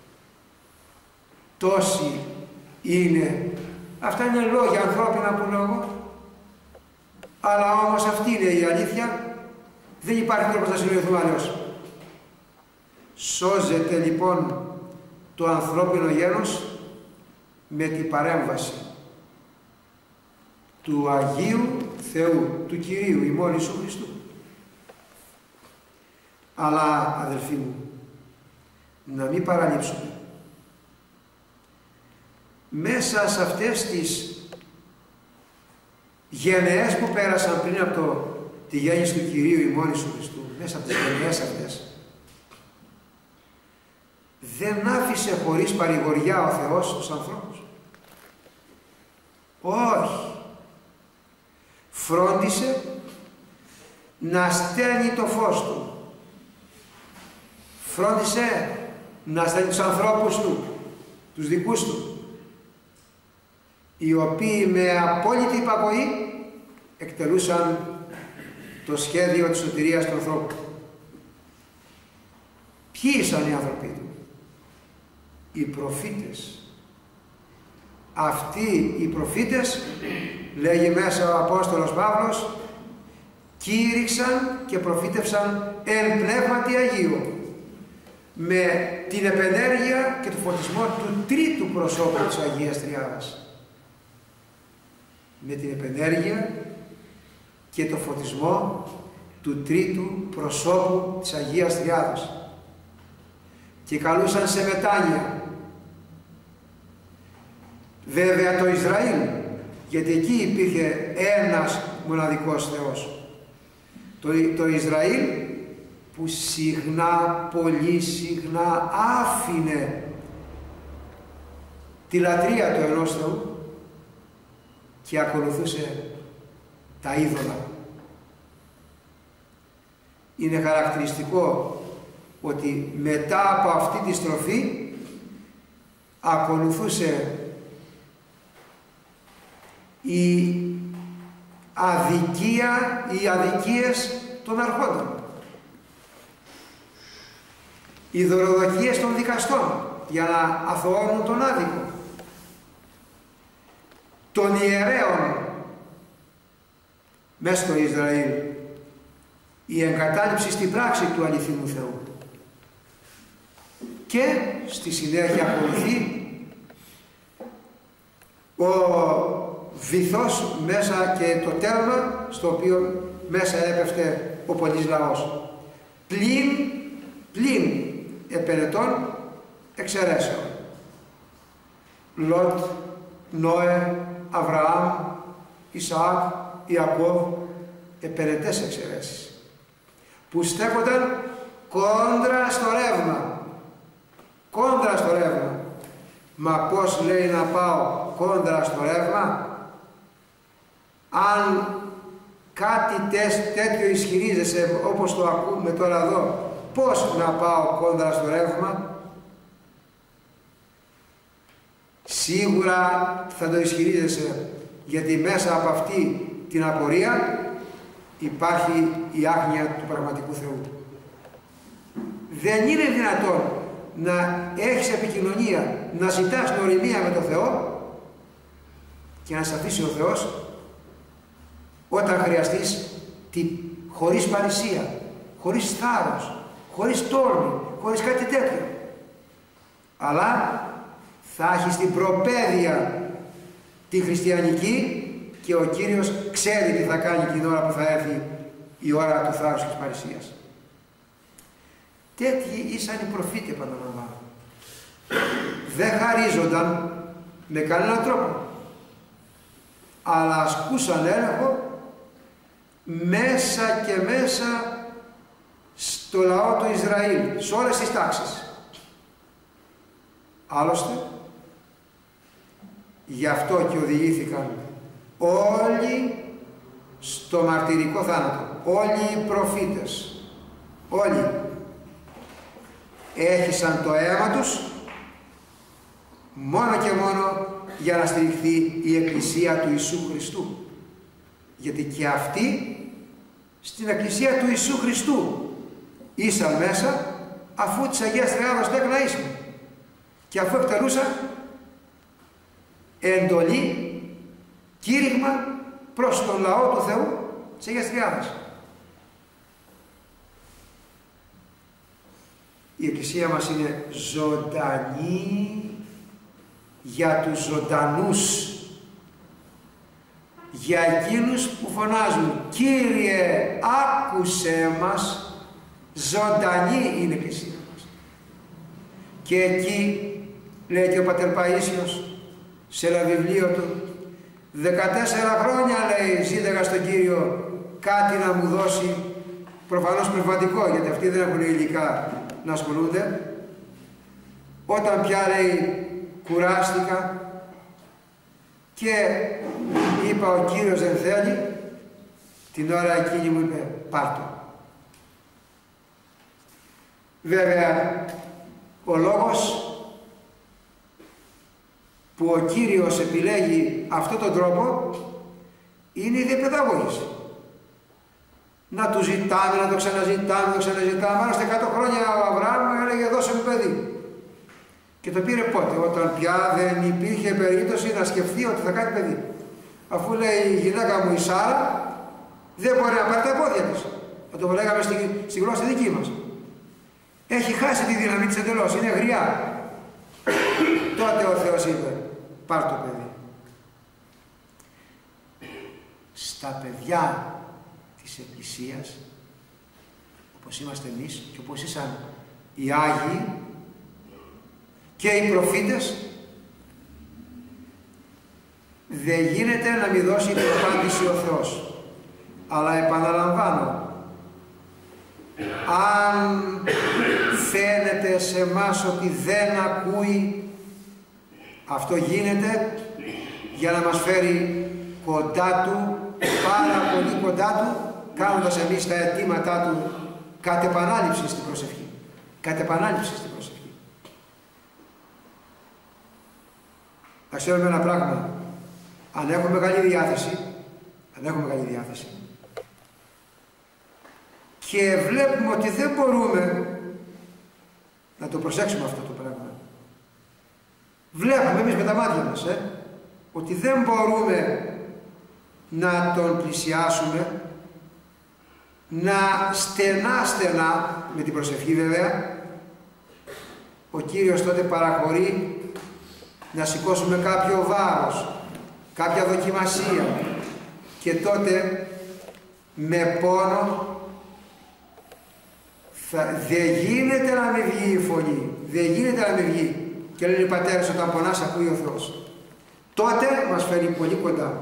τόσοι είναι. Αυτά είναι λόγια ανθρώπινα που λέω εγώ. Αλλά όμως αυτή είναι η αλήθεια. Δεν υπάρχει τρόπος να συνοηθούμε αλλιώς. Σώζεται λοιπόν το ανθρώπινο γένος με την παρέμβαση του Αγίου Θεού, του Κυρίου ημών Ιησού Χριστού. Αλλά αδελφοί μου, να μην παραλείψουμε. Μέσα σε αυτές τις γενεές που πέρασαν πριν από τη γέννηση του Κυρίου ημών Ιησού Χριστού, μέσα από τις γενεές αυτές, δεν άφησε χωρίς παρηγοριά ο Θεός τους ανθρώπους. Όχι. Φρόντισε να στέλνει το φως του. Φρόντισε να στέλνει τους ανθρώπους του, τους δικούς του, οι οποίοι με απόλυτη υπακοή εκτελούσαν το σχέδιο της σωτηρίας του ανθρώπου. Ποιοι ήσαν οι άνθρωποι του? Οι προφήτες. Αυτοί οι προφήτες, λέγει μέσα ο Απόστολος Παύλος, κήρυξαν και προφήτευσαν εν πνεύματι Αγίου, με την επενέργεια και το φωτισμό του τρίτου προσώπου της Αγίας Τριάδας. Με την επενέργεια και το φωτισμό του τρίτου προσώπου της Αγίας Τριάδας. Και καλούσαν σε μετάνοια. Βέβαια το Ισραήλ, γιατί εκεί υπήρχε ένας μοναδικός Θεός. Το Ισραήλ που συχνά, πολύ συχνά άφηνε τη λατρεία του ενός Θεού και ακολουθούσε τα είδωλα. Είναι χαρακτηριστικό ότι μετά από αυτή τη στροφή ακολουθούσε η αδικία, οι αδικίες των αρχόντων, οι δωροδοκίες των δικαστών για να αθωώνουν τον άδικο, των ιερέων μέσα στο Ισραήλ, η εγκατάλειψη στην πράξη του αληθινού Θεού. Και στη συνέχεια ακολουθεί ο βυθός μέσα και το τέρμα στο οποίο μέσα έπεφτε ο πολύς λαός. Πλην επενετών εξαιρέσεων. Λότ, Νόε, Αβραάμ, Ισαάκ, Ιακώβ, επενετές εξαιρέσεις, που στέκονταν κόντρα στο ρεύμα. Κόντρα στο ρεύμα. Μα πώς λέει να πάω κόντρα στο ρεύμα? Αν κάτι τέτοιο ισχυρίζεσαι όπως το ακούμε τώρα εδώ, πώς να πάω κόντρα στο ρεύμα? Σίγουρα θα το ισχυρίζεσαι, γιατί μέσα από αυτή την απορία υπάρχει η άγνοια του πραγματικού Θεού. Δεν είναι δυνατόν να έχεις επικοινωνία, να ζητάς γνωριμία με τον Θεό και να σε αφήσει ο Θεός όταν χρειαστείς χωρίς παρησία, χωρίς θάρρος, χωρίς τόλμη, χωρίς κάτι τέτοιο. Αλλά θα έχεις την προπαίδεια τη χριστιανική και ο Κύριος ξέρει τι θα κάνει την ώρα που θα έρθει η ώρα του θάρρους και της παρησίας. Τέτοιοι ήσαν οι προφήτες, επαναλαμβάνω. Δεν χαρίζονταν με κανέναν τρόπο, αλλά ασκούσαν έλεγχο μέσα και μέσα στο λαό του Ισραήλ, σε όλες τις τάξεις. Άλλωστε, γι' αυτό και οδηγήθηκαν όλοι στο μαρτυρικό θάνατο. Όλοι οι προφήτες, όλοι έχισαν το αίμα τους μόνο και μόνο για να στηριχθεί η Εκκλησία του Ιησού Χριστού. Γιατί και αυτοί στην Εκκλησία του Ιησού Χριστού ήσαν μέσα, αφού της Αγίας Τριάδος τέκνα ήσαν και αφού εκτελούσαν εντολή, κήρυγμα προς τον λαό του Θεού της Αγίας Τριάδας. Η Εκκλησία μας είναι ζωντανή για τους ζωντανούς, για εκείνους που φωνάζουν «Κύριε, άκουσέ μας». Ζωντανή είναι η Εκκλησία μας. Και εκεί λέει και ο Πατέρ Παΐσιος σε ένα βιβλίο του, 14 χρόνια λέει ζήταγα στον Κύριο κάτι να μου δώσει, προφανώς πνευματικό, γιατί αυτοί δεν έχουν υλικά να ασχολούνται. Όταν πια λέει κουράστηκα και είπα ο Κύριος δεν θέλει, την ώρα εκείνη μου είπε πάρτο. Βέβαια ο λόγος που ο Κύριος επιλέγει αυτόν τον τρόπο είναι η διαπαιδαγώγηση. να του ζητάμε, να το ξαναζητάμε, να το ξαναζητάμε. Άλλωστε 100 χρόνια ο Αβραάμ έλεγε δώσε μου παιδί. Και το πήρε πότε? Όταν πια δεν υπήρχε περίπτωση να σκεφτεί ότι θα κάνει παιδί. Αφού λέει η γυναίκα μου η Σάρα δεν μπορεί να πάρει τα πόδια της. Θα το λέγαμε στη γλώσσα δική μας. Έχει χάσει τη δύναμη της εντελώς, είναι γριά. Τότε ο Θεός είπε πάρ' το παιδί. Στα παιδιά της Εκκλησίας, όπως είμαστε εμείς και όπως ήσαν οι Άγιοι και οι προφήτες, δεν γίνεται να μην δώσει την απάντηση ο Θεός. Αλλά επαναλαμβάνω, αν φαίνεται σε εμάς ότι δεν ακούει, αυτό γίνεται για να μας φέρει κοντά Του, πάρα πολύ κοντά Του, κάνοντας εμείς τα αιτήματά Του κατ' επανάληψη στην προσευχή. Κατ' επανάληψη στην προσευχή. Θα ξέρουμε ένα πράγμα. Αν έχουμε καλή διάθεση, και βλέπουμε ότι δεν μπορούμε να το προσέξουμε αυτό το πράγμα. Βλέπουμε εμείς με τα μάτια μας ότι δεν μπορούμε να τον πλησιάσουμε, να στενά με την προσευχή βέβαια, ο Κύριος τότε παραχωρεί να σηκώσουμε κάποιο βάρος, κάποια δοκιμασία, και τότε με πόνο δεν γίνεται να μην βγει η φωνή, δεν γίνεται να μην βγει. Και λένε οι πατέρες, όταν πονάς ακούει ο Θεός. Τότε μας φέρει πολύ κοντά.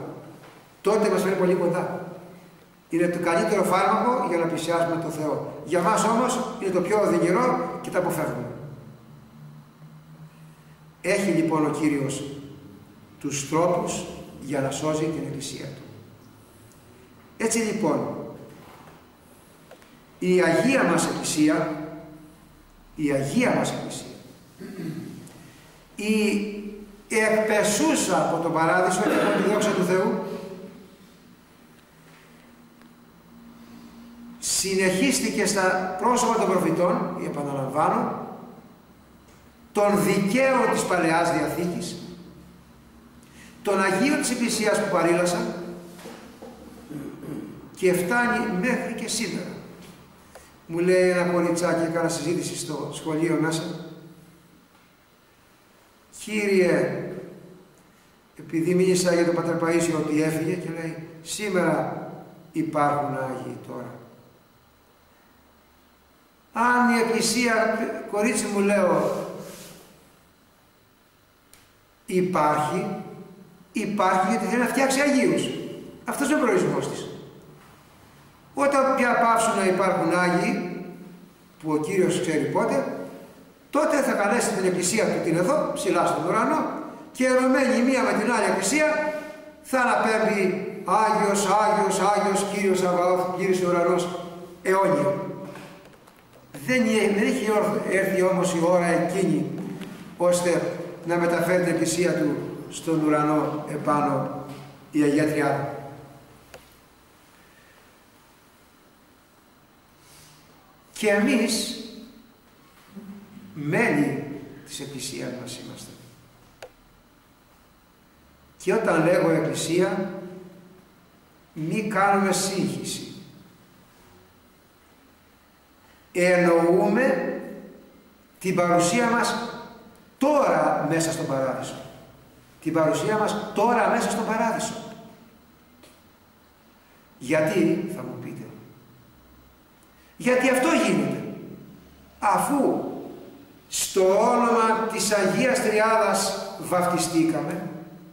Είναι το καλύτερο φάρμακο για να πλησιάσουμε τον Θεό. Για μας όμως είναι το πιο οδυνηρό και τα αποφεύγουμε. Έχει λοιπόν ο Κύριος τους τρόπους για να σώζει την Εκκλησία Του. Έτσι λοιπόν, η Αγία μας Εκκλησία, η εκπεσούσα από τον Παράδεισο και από τη δόξα του Θεού, συνεχίστηκε στα πρόσωπα των προφητών, επαναλαμβάνω, των δικαίων της Παλαιάς Διαθήκης, των Αγίων της Εκκλησίας που παρήλασαν, και φτάνει μέχρι και σήμερα. Μου λέει ένα κοριτσάκι, έκανα συζήτηση στο σχολείο μέσα, Κύριε, επειδή μίλησα για τον Πατέρ Παΐσιο ότι έφυγε, και λέει, σήμερα υπάρχουν Άγιοι τώρα. Αν η Εκκλησία, κορίτσι μου, λέω, υπάρχει γιατί θέλει να φτιάξει Αγίους. Αυτός είναι ο προορισμός της. Όταν πια πάψουν να υπάρχουν Άγιοι, που ο Κύριος ξέρει πότε, τότε θα καλέσει την Εκκλησία του την εδώ, ψηλά στον ουρανό, και ενωμένη η μία με την άλλη Εκκλησία θα αναπέμπει Άγιος, Άγιος, Άγιος, Κύριος Σαβαώθ, Κύριος ουρανός, αιώνια. Δεν έχει έρθει όμως η ώρα εκείνη ώστε να μεταφέρει την Εκκλησία του στον ουρανό επάνω η Αγία Τριάδα. Και εμείς μέλη της Εκκλησίας μας είμαστε. Και όταν λέγω Εκκλησία, μη κάνουμε σύγχυση. Εννοούμε την παρουσία μας τώρα μέσα στον Παράδεισο. Την παρουσία μας τώρα μέσα στον Παράδεισο. Γιατί, θα μου πείτε, γιατί αυτό γίνεται. Αφού στο όνομα της Αγίας Τριάδας βαφτιστήκαμε,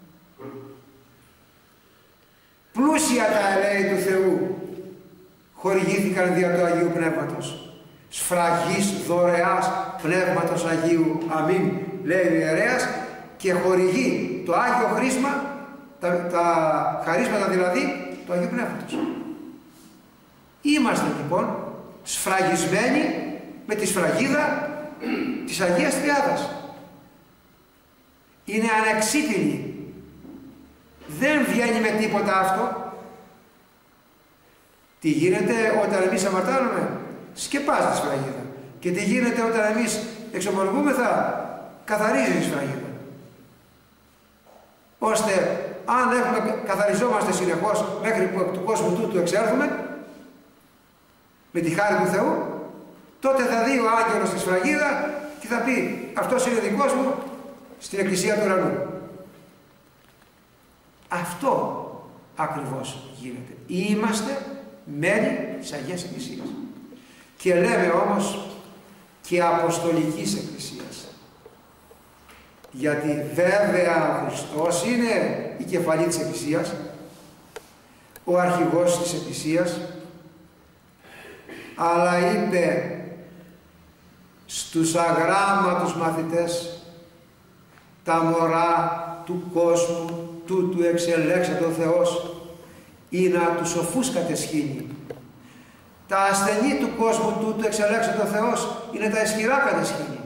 πλούσια τα ελέη του Θεού χορηγήθηκαν δια του Αγίου Πνεύματος. Σφραγής δωρεάς Πνεύματος Αγίου, αμήν, λέει ο ιερέας, και χορηγεί το Άγιο χρήσμα, τα χαρίσματα δηλαδή του Αγίου Πνεύματος. Είμαστε λοιπόν σφραγισμένοι με τη σφραγίδα της Αγίας Τριάδας. Είναι ανεξίτηλη. Δεν βγαίνει με τίποτα αυτό. Τι γίνεται όταν εμείς αμαρτάνουμε? Σκεπάζει τη σφραγίδα. Και τι γίνεται όταν εμείς εξομολογούμεθα? Καθαρίζει τη σφραγίδα. Ώστε αν καθαριζόμαστε συνεχώς μέχρι που του κόσμου τούτου εξέλθουμε, με τη χάρη του Θεού, τότε θα δει ο άγγελος στη σφραγίδα και θα πει αυτός είναι δικός μου στην Εκκλησία του Ουρανού. Αυτό ακριβώς γίνεται. Είμαστε μέλη της Αγίας Εκκλησίας. Και λέμε όμως και Αποστολικής Εκκλησίας. Γιατί βέβαια ο Χριστός είναι η κεφαλή της Εκκλησίας, ο αρχηγός της Εκκλησίας, αλλά είπε στους αγράμματους μαθητές, τα μωρά του κόσμου τούτου εξελέξατε ο Θεός ή να τους σοφούς κατεσχύνει. Τα ασθενή του κόσμου τούτου εξελέξατε ο Θεός είναι τα ισχυρά κατεσχύνει.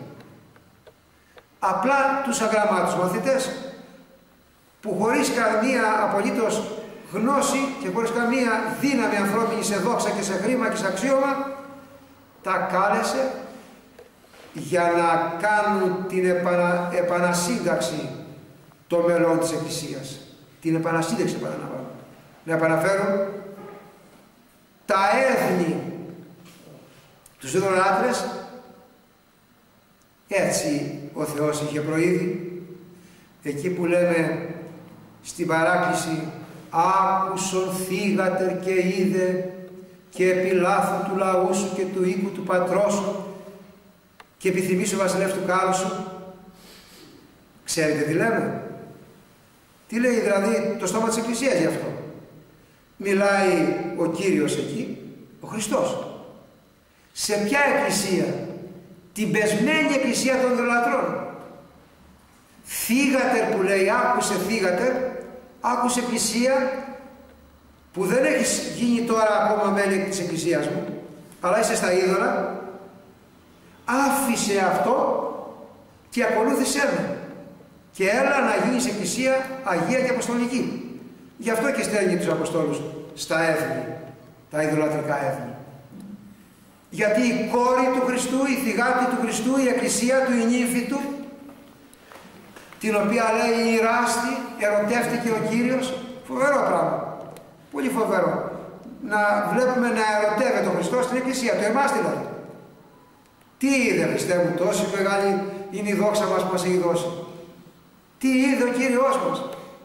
Απλά τους αγράμματους μαθητές που χωρίς καμία απολύτως γνώση και χωρίς καμία δύναμη ανθρώπινη σε δόξα και σε χρήμα και σε αξίωμα, τα κάλεσε για να κάνουν την επανασύνταξη των μελών της Εκκλησίας. Την επανασύνταξη επαναλαμβάνω. Να επαναφέρουν τα έθνη, τους ειδωλολάτρες. Έτσι ο Θεός είχε προείδει, εκεί που λέμε στην παράκληση «Άκουσον θύγατερ και είδε και επιλάθου του λαού σου και του οίκου του πατρός σου και επιθυμείς ο βασιλεύς του κάλου σου». Ξέρετε τι λέμε? Τι λέει δηλαδή το στόμα της Εκκλησίας γι' αυτό? Μιλάει ο Κύριος εκεί, ο Χριστός. Σε ποια εκκλησία? Την πεσμένη εκκλησία των ειδωλατρών. Θύγατερ που λέει, άκουσε θύγατερ, άκουσε εκκλησία που δεν έχεις γίνει τώρα ακόμα μέλη της εκκλησίας μου, αλλά είσαι στα είδωλα. Άφησε αυτό και ακολούθησέ με και έλα να γίνεις εκκλησία Αγία και Αποστολική. Γι' αυτό και στέλνει τους Αποστόλους στα έθνη, τα ειδωλατρικά έθνη. Γιατί η κόρη του Χριστού, η θυγάτη του Χριστού, η εκκλησία του, η νύμφη του, την οποία λέει η ράστη, ερωτεύτηκε ο Κύριος. Φοβερό πράγμα. Πολύ φοβερό. Να βλέπουμε να ερωτεύεται ο Χριστός στην εκκλησία του, εμάς δηλαδή. Τι είδε, Χριστέ μου, τόση μεγάλη είναι η δόξα μας που μας έχει δώσει. Τι είδε ο Κύριος μας?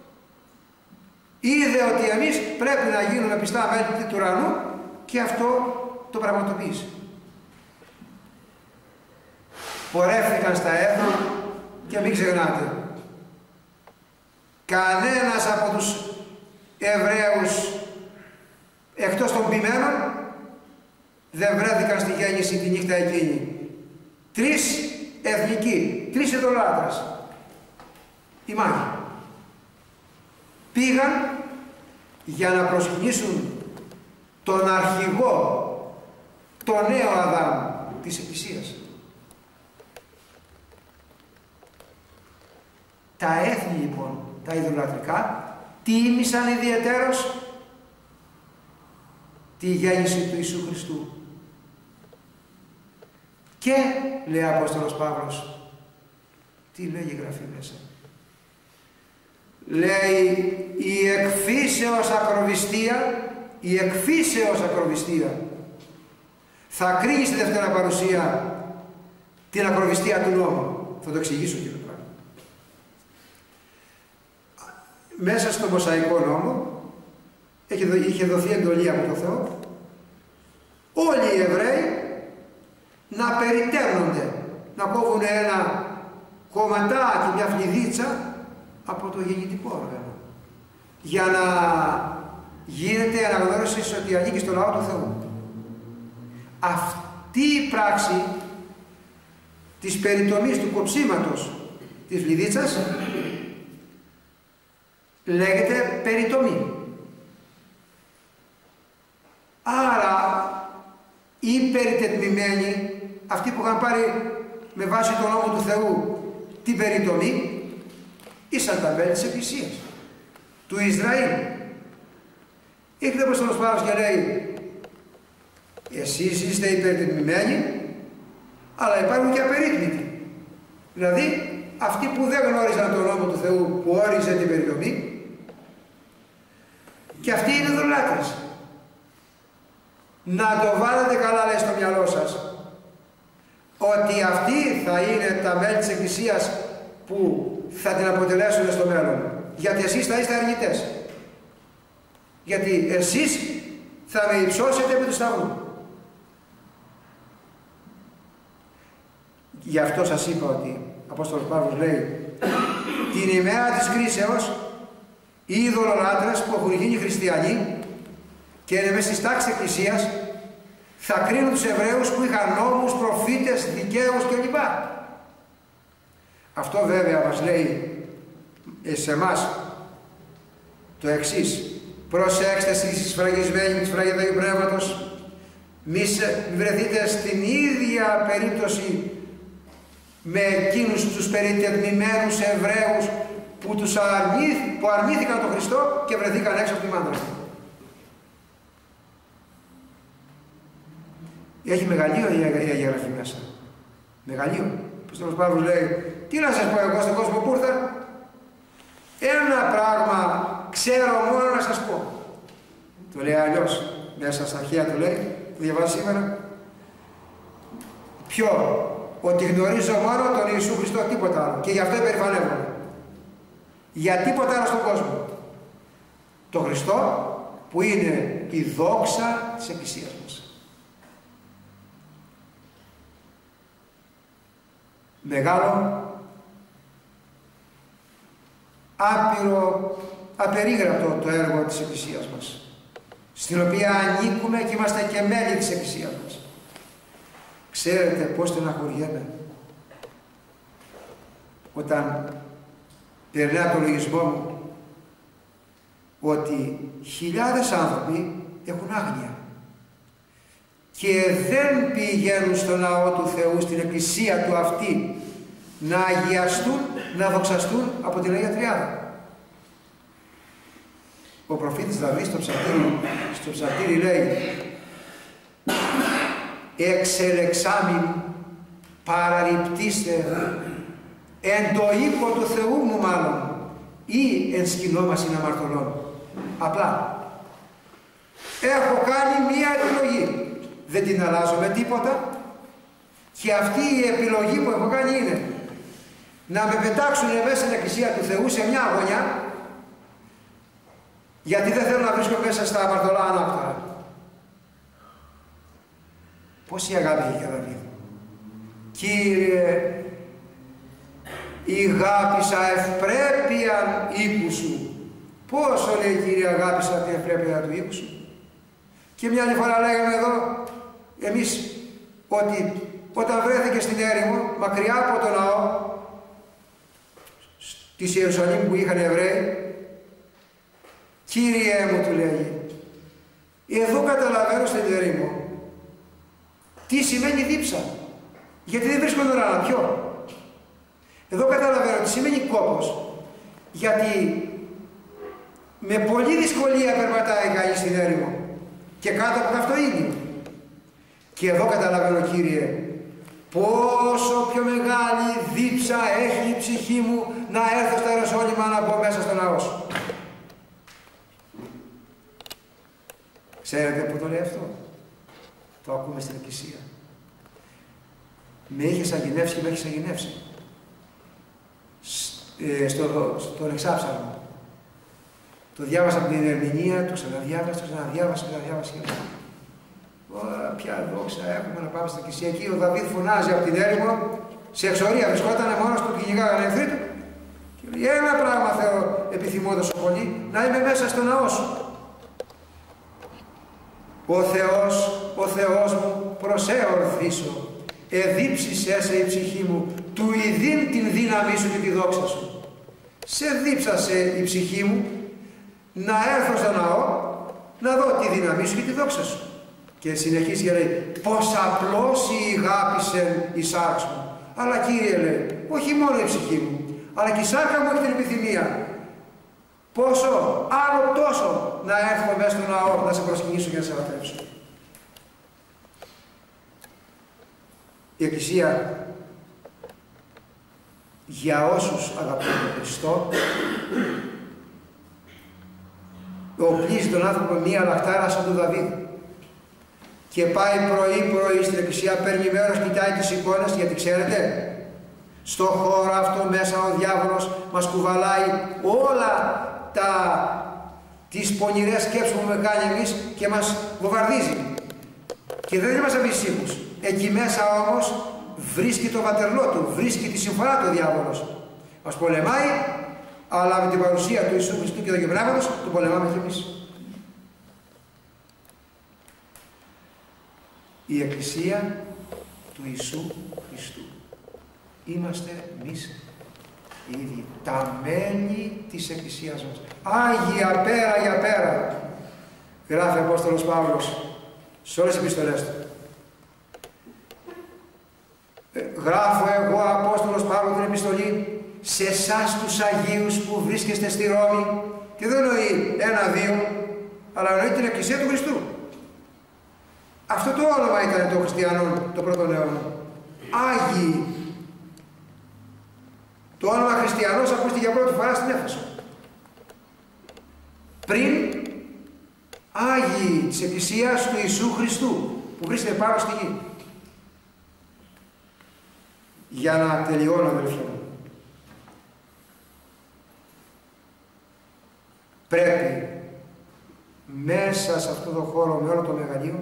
Είδε ότι εμείς πρέπει να γίνουμε πιστά μέλη του ουρανού και αυτό το πραγματοποίησε. Πορεύτηκαν στα έθνη και μην ξεχνάτε, κανένας από τους Εβραίους εκτός των ποιμένων δεν βρέθηκαν στη γέννηση τη νύχτα εκείνη. 3 εθνικοί, 3 ειδωλάτρες, οι μάγοι, πήγαν για να προσκυνήσουν τον αρχηγό, τον νέο Αδάμ της Εκκλησίας. Τα έθνη λοιπόν, τα ειδωλατρικά, τίμησαν ιδιαιτέρως τη γέννηση του Ιησού Χριστού. Και, λέει ο Απόστολος Παύλος, τι λέει η Γραφή μέσα? Λέει η εκφύσεως ακροβιστία θα κρίνει στη Δευτέρα Παρουσία την ακροβιστία του νόμου. Θα το εξηγήσω και το πράγμα. Μέσα στο Μωσαϊκό νόμο είχε δοθεί εντολή από τον Θεό όλοι οι Εβραίοι να περιτέρνονται, να κόβουν ένα κομματάκι, μια φλιδίτσα από το γεννητικό όργανο για να γίνεται αναγνώριση ότι ανήκει στο λαό του Θεού. Αυτή η πράξη της περιτομής, του κοψίματος της φλιδίτσας λέγεται περιτομή. Άρα οι περιτετμημένοι, αυτοί που είχαν πάρει με βάση τον νόμο του Θεού την περιτομή, ήσαν τα μέλη της Εκκλησίας του Ισραήλ. Ήρθε ο Απόστολος Παύλος και λέει Εσείς είστε υπερτιμημένοι, αλλά υπάρχουν και απερίτμητοι. Δηλαδή, αυτοί που δεν γνώριζαν τον νόμο του Θεού που όριζε την περιτομή, και αυτοί είναι ειδωλάτρες. Να το βάλετε καλά, λέει, στο μυαλό σας, ότι αυτοί θα είναι τα μέλη της Εκκλησίας που θα την αποτελέσουν στο μέλλον. Γιατί εσείς θα είστε αρνητές. Γιατί εσείς θα με υψώσετε με του σταυρού. Γι' αυτό σας είπα ότι ο Απόστολος Παύλος λέει, την ημέρα της κρίσεως οι ειδωλολάτρες που έχουν γίνει χριστιανοί και είναι μέσα στις τάξεις της Εκκλησίας θα κρίνουν τους Εβραίους που είχαν νόμους, προφήτες, δικαίους κλπ. Αυτό βέβαια μας λέει σε εμάς το εξής: προσέξτε εσείς σφραγισμένοι της σφραγίδα του Πνεύματος, μη βρεθείτε στην ίδια περίπτωση με εκείνους τους περιτετμημένους Εβραίους που αρνήθηκαν τον Χριστό και βρεθήκαν έξω από τη μάντρα. Έχει μεγαλείο η Αγία Γραφή μέσα. Μεγαλείο. Ο Απόστολος Παύλος λέει, τι να σας πω εγώ στον κόσμο που ήρθα, ένα πράγμα ξέρω μόνο να σας πω. Το λέει αλλιώς, μέσα στα αρχαία του λέει, το διαβάζω σήμερα. Ποιο? Ότι γνωρίζω μόνο τον Ιησού Χριστό, τίποτα άλλο. Και γι' αυτό υπερηφανεύομαι. Για τίποτα άλλο στον κόσμο. Το Χριστό που είναι η δόξα της Εκκλησίας μας. Μεγάλο, άπειρο, απερίγραπτο το έργο της Εκκλησίας μας, στην οποία ανήκουμε και είμαστε και μέλη της Εκκλησίας μας. Ξέρετε πώς στεναχωριέμαι όταν περνάει το λογισμό μου ότι χιλιάδες άνθρωποι έχουν άγνοια και δεν πηγαίνουν στο ναό του Θεού, στην Εκκλησία του αυτή, να αγιαστούν, να δοξαστούν από την Αγία Τριάδα. Ο προφήτης Δαβίδ στο ψαλτήρι λέει, εξελεξάμην παραρριπτήστε εν το οίκο του Θεού μου μάλλον ή εν σκηνόμασιν αμαρτωλών. Απλά έχω κάνει μία επιλογή, δεν την αλλάζω με τίποτα, και αυτή η επιλογή που έχω κάνει είναι να με πετάξουν μέσα στην Εκκλησία του Θεού σε μια γωνιά, γιατί δεν θέλω να βρίσκω μέσα στα αμαρτωλά ανάκτορα. Πόση αγάπη είχε Δαβίδ. Κύριε, ηγάπησα ευπρέπειαν οίκου σου. Πόσο, λέει, Κύριε, αγάπησα την ευπρέπεια του οίκου σου. Και μια άλλη φορά λέγαμε εδώ εμείς ότι όταν βρέθηκε στην έρημο, μακριά από το ναό της Ιερουσαλήμ που είχαν Εβραίοι, Κύριε μου, του λέγει, εδώ καταλαβαίνω στην έρημο τι σημαίνει δίψα, γιατί δεν βρίσκω ώρα να πιω. Εδώ καταλαβαίνω τι σημαίνει κόπος, γιατί με πολλή δυσκολία περπατάει κανείς στην έρημο και κάτω από αυτό είναι. Και εδώ καταλαβαίνω, Κύριε, πόσο πιο μεγάλη δίψα έχει η ψυχή μου να έρθω στα Ιεροσόλυμα να μπω μέσα στο ναό σου. Ξέρετε που το λέει αυτό? Το ακούμε στην Εκκλησία. Με είχες αγγινεύσει και με έχεις αγγινεύσει. Στον εξάψαλμο. Το διάβασα από την ερμηνεία, το ξαναδιάβασα, το ξαναδιάβασα. Ποια δόξα έχουμε να πάμε στην Εκκλησία. Εκεί ο Δαβίδ φωνάζει από την έρημο, σε εξορία βρισκόταν μόνος του, κυνηγάγανε εχθροί του. Και λέει, ένα πράγμα θέλω επιθυμώ τόσο πολύ, να είμαι μέσα στο ναό σου. Ο Θεός μου, προσεορθήσω, εδίψησέ σε η ψυχή μου, του ειδήν την δύναμή σου και τη δόξα σου. Σε δίψασε η ψυχή μου, να έρθω στο ναό, να δω τη δύναμή σου και τη δόξα σου. Και συνεχίζει και λέει, πως απλώς η αγάπησε η σάρκα μου. Αλλά Κύριε, λέει, όχι μόνο η ψυχή μου, αλλά και η σάρκα μου έχει την επιθυμία. Πόσο, άλλο τόσο να έρθω μέσα στο ναό να σε προσκυνήσω και να σε λατρέψω. η Εκκλησία για όσους αγαπούν τον Χριστό οπλίζει τον άνθρωπο μία λαχτάρα σαν του Δαβίδ και πάει πρωί στην Εκκλησία, παίρνει μέρος, κοιτάει τις εικόνες, γιατί ξέρετε στο χώρο αυτό μέσα ο διάβολος μας κουβαλάει όλα τις πονηρές σκέψεις που έχουμε κάνει εμείς και μας βομβαρδίζει και δεν είμαστε αμυσίμους. Εκεί μέσα όμως βρίσκει το βατερλό του, βρίσκει τη συμφορά του ο διάβολος. Μας πολεμάει, αλλά με την παρουσία του Ιησού Χριστού και του Αγίου Πνεύματος του πολεμάμε κι εμείς. Η Εκκλησία του Ιησού Χριστού. Είμαστε εμείς οι ίδιοι, τα μέλη της Εκκλησίας μας. Άγια πέρα για πέρα, γράφει ο Απόστολος Παύλος σε όλες τις επιστολές του. Γράφω εγώ, Απόστολος Παύλος, την επιστολή σε εσάς τους Αγίους που βρίσκεστε στη Ρώμη, και δεν εννοεί ένα-δύο, αλλά εννοεί την Εκκλησία του Χριστού. Αυτό το όνομα ήταν των χριστιανών το πρώτο αιώνα. Άγιοι. Το όνομα χριστιανός ακούστηκε για πρώτη φορά στην Έφεσο. Πριν Άγιοι της Εκκλησίας του Ιησού Χριστού που βρίσκεται πάνω στη γη. Για να τελειώνω, αδελφοί μου, πρέπει μέσα σε αυτό το χώρο με όλο το μεγαλείο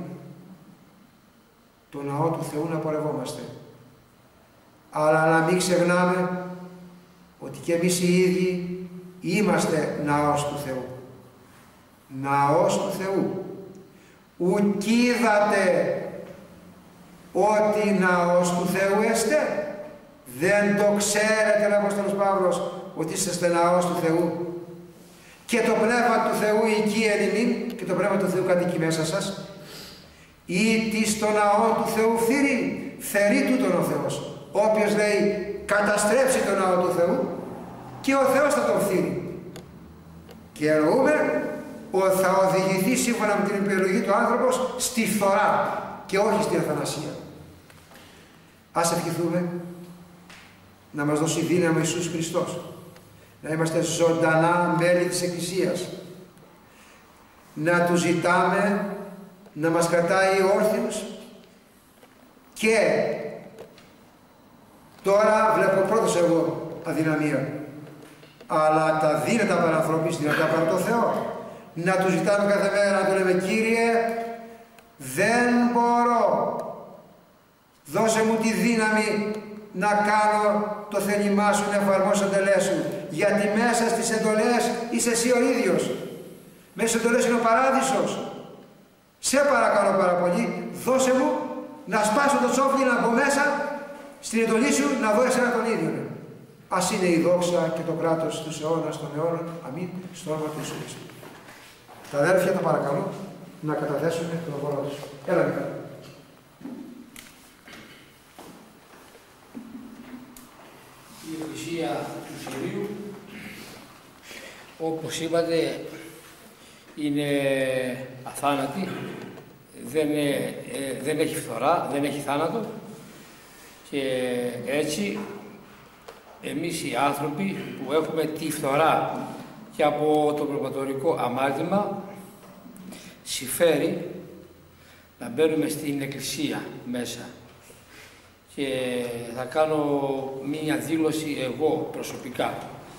το ναό του Θεού να πορευόμαστε. Αλλά να μην ξεχνάμε ότι και εμείς οι ίδιοι είμαστε ναός του Θεού. Ναός του Θεού. Ουκ είδατε ότι ναός του Θεού είστε. Δεν το ξέρετε, λέει ο Απόστολος Παύλος, ότι είστε ναός του Θεού. Και το Πνεύμα του Θεού εκεί εν και το Πνεύμα του Θεού κατοικεί μέσα σας. Ήτι στο ναό του Θεού θερεί τούτον ο Θεός. Όποιος λέει καταστρέψει τον ναό του Θεού και ο Θεός θα τον φθείρει. Και εννοούμε ότι θα οδηγηθεί σύμφωνα με την επιλογή του άνθρωπος στη φθορά και όχι στην αθανασία. Ας ευχηθούμε να μας δώσει δύναμη ο Ιησούς Χριστός, να είμαστε ζωντανά μέλη της Εκκλησίας, να Του ζητάμε να μας κρατάει όρθιους και τώρα βλέπω πρώτος εγώ αδυναμία, αλλά τα δύνατα παρανθρώπης, δυνατά παρά το Θεό, να Του ζητάμε κάθε μέρα, να Του λέμε Κύριε, δεν μπορώ, δώσε μου τη δύναμη να κάνω το θέλημά Σου, να εφαρμόσω εντολές Σου, γιατί μέσα στις εντολές είσαι Εσύ ο ίδιος, μέσα στις εντολές είναι ο παράδεισος. Σε παρακαλώ πάρα πολύ, δώσε μου να σπάσω το τσόφλι, να μπω μέσα στην εντολή Σου, να δω Εσένα τον ίδιο. Ας είναι η δόξα και το κράτος τους αιώνας των αιώνων. Αμήν. Στο όνομα του Ιησού Χριστού. Τα αδέρφια, τα παρακαλώ να καταθέσουν τον αγώνα τους. Έλα, Μιχάλη. Η Εκκλησία του Συρίου, όπως είπατε, είναι αθάνατη, δεν έχει φθορά, δεν έχει θάνατο, και έτσι εμείς οι άνθρωποι που έχουμε τη φθορά και από το προπατορικό αμάρτημα συμφέρει να μπαίνουμε στην Εκκλησία μέσα. Και θα κάνω μία δήλωση εγώ προσωπικά.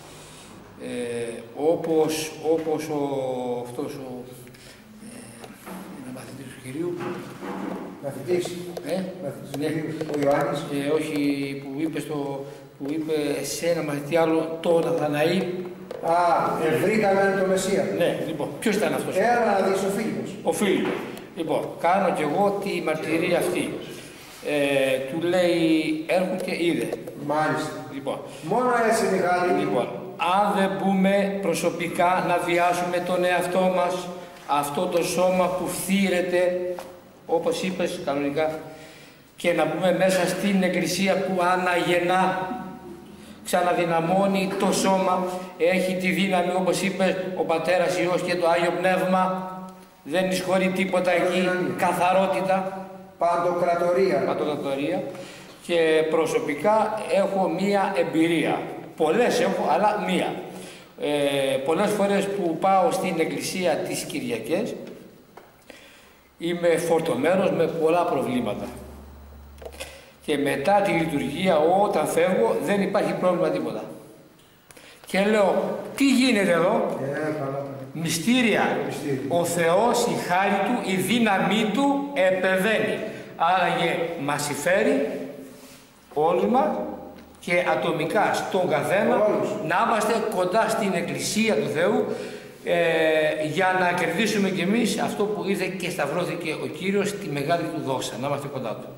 Όπως αυτός ο μαθητής του Κυρίου. Μαθητής. Ναι. Ο Ιωάννης. Όχι, που είπε σε ένα μαθητή άλλο, το Ναθαναήλ. Βρήκαμε το Μεσσία. Ναι, λοιπόν, ποιος ήταν αυτός? Έλα να δεις, ο Φίλιππος. Ο Φίλιππος. Λοιπόν, κάνω κι εγώ τη μαρτυρία αυτή. Του λέει, έρχονται και είδε. Μάλιστα. Λοιπόν, μόνο έτσι, Μιχάλη. Λοιπόν, αν δεν μπούμε προσωπικά να βιάσουμε τον εαυτό μας, αυτό το σώμα που φθήρεται, όπως είπες κανονικά, και να μπούμε μέσα στην Εκκλησία που αναγεννά, ξαναδυναμώνει το σώμα, έχει τη δύναμη, όπως είπε ο Πατέρας Υιός και το Άγιο Πνεύμα, δεν εισχωρεί τίποτα εκεί, καθαρότητα. Παντοκρατορία. και προσωπικά έχω μία εμπειρία. Πολλές έχω, αλλά μία. Πολλές φορές που πάω στην εκκλησία τις Κυριακές είμαι φορτωμένος με πολλά προβλήματα. Και μετά τη λειτουργία, όταν φεύγω, δεν υπάρχει πρόβλημα τίποτα. Και λέω, τι γίνεται εδώ? Μυστήρια. Ο Θεός, η χάρη Του, η δύναμή Του επεμβαίνει. Άραγε μας συμφέρει όλους μας και ατομικά στον καθένα να είμαστε κοντά στην Εκκλησία του Θεού για να κερδίσουμε κι εμείς αυτό που ήρθε και σταυρώθηκε ο Κύριος στη μεγάλη Του δόξα, να είμαστε κοντά Του.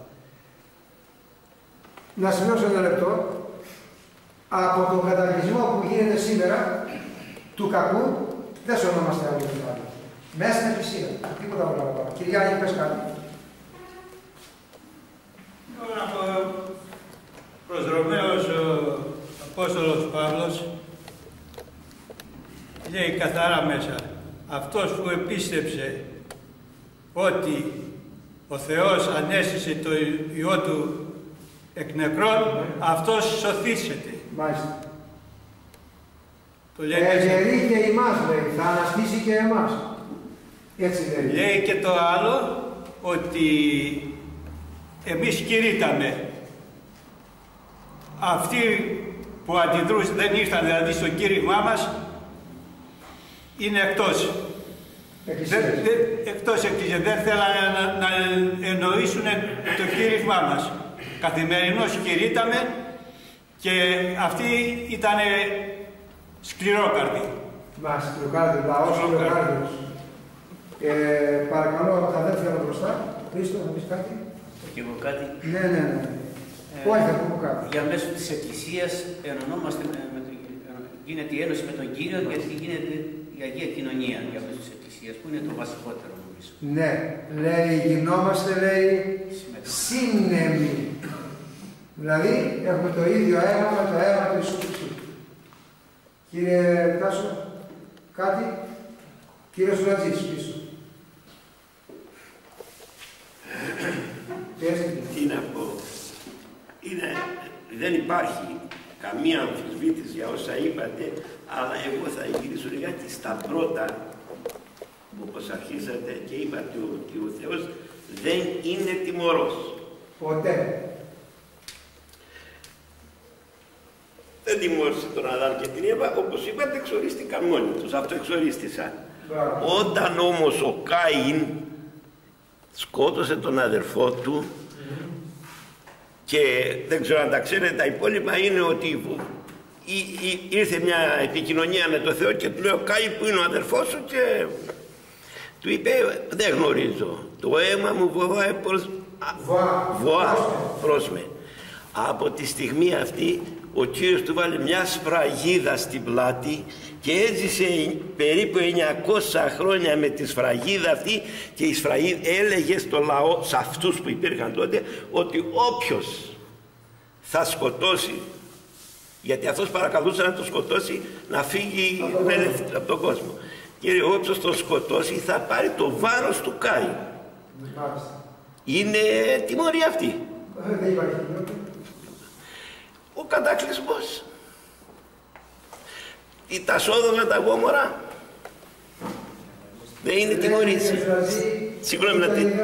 Να σημειώσω ένα λεπτό. Από τον κατακλυσμό που γίνεται σήμερα του κακού δεν σωνόμαστε άλλο και άλλο. Μέσα στην Εκκλησία. Τίποτα άλλο να πάρω. Κυριάκη, πες κάτι. Προσδρομέως ο Απόστολος Παύλος λέει καθαρά μέσα, αυτός που επίστεψε ότι ο Θεός ανέστησε το Υιό Του εκ νεκρών, αυτός σωθήσεται. Μάλιστα. Το λέει και εμάς λέει, θα αναστήσει και εμάς. Έτσι λέει. Λέει και το άλλο, ότι εμείς κηρύτταμε. Αυτοί που αντιδρούσαν, δεν ήρθαν δηλαδή στο κήρυγμά μας, είναι εκτός. Εκτός εκκλησίας. Δεν θέλανε να εννοήσουν το κήρυγμά μας. Καθημερινώς κηρύταμε και αυτοί ήταν σκληρόκαρδοι. Μα σκληρόκαρδοι, λαός σκληρόκαρδος. Παρακαλώ τα αδέρφια εδώ μπροστά. Χρήστο, να πεις κάτι. Και εγώ κάτι. Ναι. Όχι, θα πω κάτι. Για μέσω της Εκκλησίας ενωνόμαστε γίνεται η ένωση με τον Κύριο, γιατί γίνεται η Αγία Κοινωνία για μέσω της Εκκλησίας, που είναι το βασικότερο νομίζω. Ναι, λέει, γινόμαστε, λέει, σύννεμοι. Δηλαδή, έχουμε το ίδιο αίμα με το αίμα του Ιησού Χριστού. Κύριε Τάσο, κάτι. Κύριε Σουλατζής, πίσω. Τι να πω. Δεν υπάρχει καμία αμφισβήτηση για όσα είπατε, αλλά εγώ θα γυρίσω λιγάκι στα πρώτα, όπως αρχίσατε και είπατε ότι ο Θεός δεν είναι τιμωρός. Ποτέ. Δεν τιμώρησε τον Αδάμ και την Εύα, όπως είπατε, εξορίστηκαν μόνοι τους, αυτοεξορίστησαν. Όταν όμως ο Κάιν σκότωσε τον αδερφό του, και δεν ξέρω αν τα ξέρετε, τα υπόλοιπα είναι ότι ήρθε μια επικοινωνία με τον Θεό και του λέει ο Κάιν, που είναι ο αδερφός σου, και του είπε, δεν γνωρίζω, το αίμα μου βοβάει προς με. Από τη στιγμή αυτή ο Κύριος του βάλε μια σφραγίδα στην πλάτη και έζησε περίπου 900 χρόνια με τη σφραγίδα αυτή, και η σφραγίδα έλεγε στο λαό, σε αυτούς που υπήρχαν τότε, ότι όποιος θα σκοτώσει, γιατί αυτός παρακαλούσε να το σκοτώσει να φύγει από τον κόσμο, και όποιος τον σκοτώσει θα πάρει το βάρος του Κάιν. Είναι τιμωρία αυτή. Δεν υπάρχει. Ο κατακλυσμός. Τα Σόδομα, τα Γόμορα δεν είναι τιμωρίες. Συγγνώμη να την...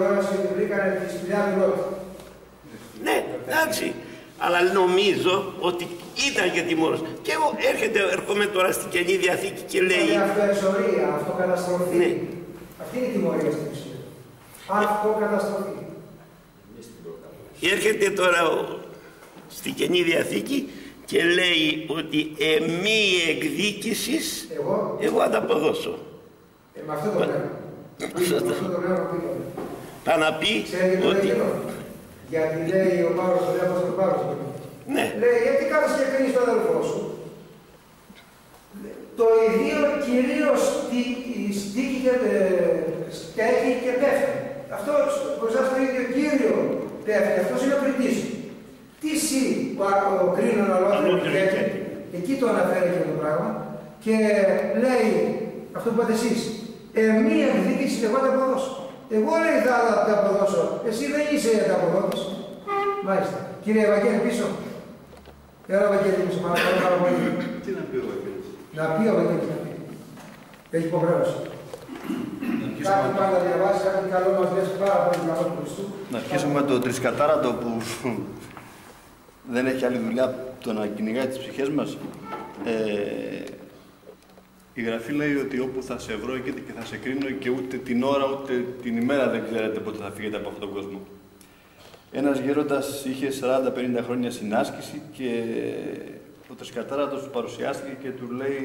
Ναι, εντάξει. Αλλά νομίζω ότι ήταν και τιμωρός. Και εγώ έρχομαι τώρα στην Καινή Διαθήκη και λέει... Είναι αυτοεξορία, αυτοκαταστροφή. Ναι. Αυτή είναι η τιμωρία στην ουσία. Αυτοκαταστροφή. Έρχεται τώρα στην Καινή Διαθήκη και λέει ότι εμεί εκδίκησης εγώ ανταποδώσω. Με αυτό το λέω. Θα να πει ότι... Γιατί λέει ο Παύλος, ο Διάβολος του Παύλος. Ναι. Λέει, γιατί κάθεσαι και κρίνεις τον αδελφό σου. Το ίδιο κυρίως στέκει και πέφτει. Αυτό μπροστά στο ίδιο Κύριο πέφτει. Αυτός είναι ο κριτής σου. Τι εσύ ο κρίνον αλόθερο και εκεί το αναφέρει και το πράγμα, και λέει αυτό που είπατε εσείς, μία εκδίκηση και εγώ τα αποδώσω. Εγώ λέει θα τα αποδώσω, εσύ δεν είσαι τα αποδότης. Μάλιστα. Κύριε Ευαγγέλη, πίσω. Έλα, Ευαγγέλη, πίσω. Πάρα πολύ. Τι να πει ο Ευαγγέλης? Να πει ο Ευαγγέλης, να πει. Έχει υποχρέωση. Κάτι πάντα διαβάσει, κάτι καλό μας λες πάρα πολύ καλό του Χριστού. Να αρχίσουμε με το τρισκατάρατο που δεν έχει άλλη δουλειά το να κυνηγάει τις ψυχές μας. Η Γραφή λέει ότι όπου θα σε βρω εκεί και θα σε κρίνω και ούτε την ώρα ούτε την ημέρα δεν ξέρετε πότε θα φύγετε από αυτόν τον κόσμο. Ένας γέροντας είχε 40-50 χρόνια συνάσκηση και ο τρισκατάρατος του παρουσιάστηκε και του λέει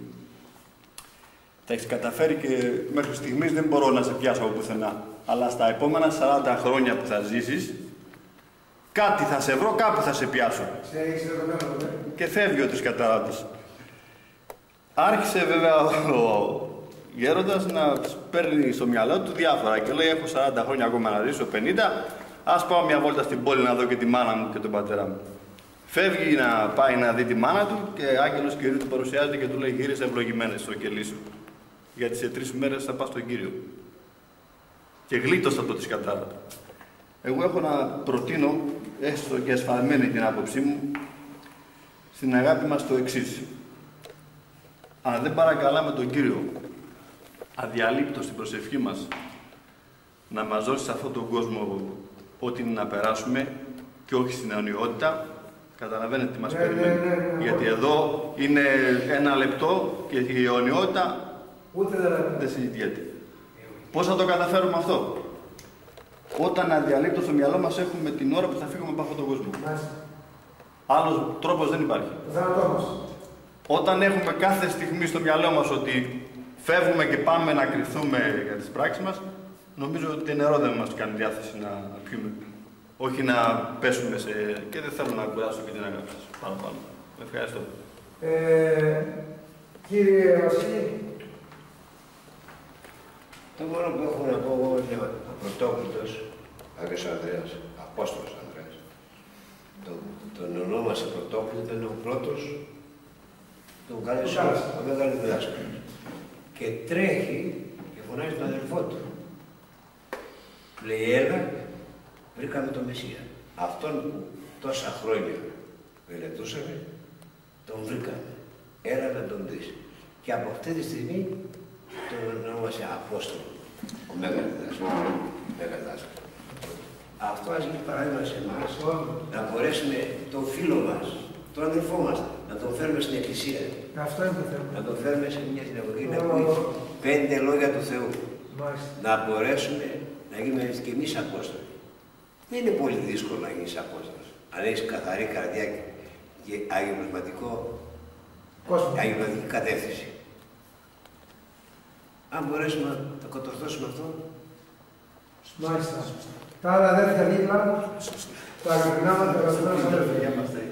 τα έχεις καταφέρει και μέχρι στιγμής δεν μπορώ να σε πιάσω από πουθενά. Αλλά στα επόμενα 40 χρόνια που θα ζήσεις, κάτι θα σε βρω, κάπου θα σε πιάσω. Και φεύγει ο τρισκατάρατος. Άρχισε βέβαια ο γέροντας να παίρνει στο μυαλό του διάφορα και λέει: έχω 40 χρόνια ακόμα να ζήσω, 50. Ας πάω μια βόλτα στην πόλη να δω και τη μάνα μου και τον πατέρα μου. Φεύγει να πάει να δει τη μάνα του και άγγελος Κυρίου του παρουσιάζεται και του λέει: γύρισε ευλογημένες στο κελί σου. Γιατί σε 3 μέρες θα πας στον Κύριο. Και γλίτωσα το τρισκατάρατο. Εγώ έχω να προτείνω, έστω και ασφαλμένη την άποψή μου, στην αγάπη μας το εξής. Αν δεν παρακαλάμε τον Κύριο αδιαλείπτως στην προσευχή μας να μας δώσει σε αυτόν τον κόσμο ό,τι είναι να περάσουμε και όχι στην αιωνιότητα, καταλαβαίνετε τι μας περιμένει. Γιατί εδώ είναι 1 λεπτό και η αιωνιότητα δεν συζητιέται. Πώς θα το καταφέρουμε αυτό? Όταν αδιαλείπτως στο μυαλό μας έχουμε την ώρα που θα φύγουμε από αυτόν τον κόσμο. Άλλος τρόπος δεν υπάρχει. Όταν έχουμε κάθε στιγμή στο μυαλό μας ότι φεύγουμε και πάμε να κρυφθούμε για τις πράξεις μας, νομίζω ότι νερό δεν μας κάνει διάθεση να πιούμε. Όχι να πέσουμε σε... και δεν θέλω να κουράσω και την αγάπη σας παραπάνω. Ευχαριστώ. Κύριε Βασίλη. Το μόνο που έχω να πω εγώ είναι ο πρωτόκλητος Άγιος Ανδρέας, Απόστολος Ανδρέας. Τον ονόμασε πρωτόκλητο, είναι ο πρώτος, τον κάλεσε ο μεγάλος διδάσκαλος. Και τρέχει και φωνάζει τον αδελφό του. Λέει, έλα, βρήκαμε τον Μεσσία. Αυτόν που τόσα χρόνια μελετούσαμε, τον βρήκαμε. Έλα να τον δεις. Και από αυτή τη στιγμή τον ονόμασε Απόστολο, ο Μέγας Διδάσκαλος. Αυτό ας γίνει παράδειγμα σε εμάς, να μπορέσουμε τον φίλο μας, τον αδελφό μας, να τον φέρουμε στην Εκκλησία. Αυτό είναι το θέμα. Να τον φέρουμε σε μια συναγωγή, να πει 5 λόγια του Θεού. Να μπορέσουμε να γίνουμε και εμείς Απόστολοι. Δεν είναι πολύ δύσκολο να γίνεις Απόστολος. Αν έχεις καθαρή καρδιά και αγιοπνευματική κατεύθυνση. Αν μπορέσουμε να το κατορθώσουμε αυτό. Μάλιστα. Τα άλλα αδέρφια δίπλα, τα αγαπητά μας, τα αγαπητά μας αδέρφια.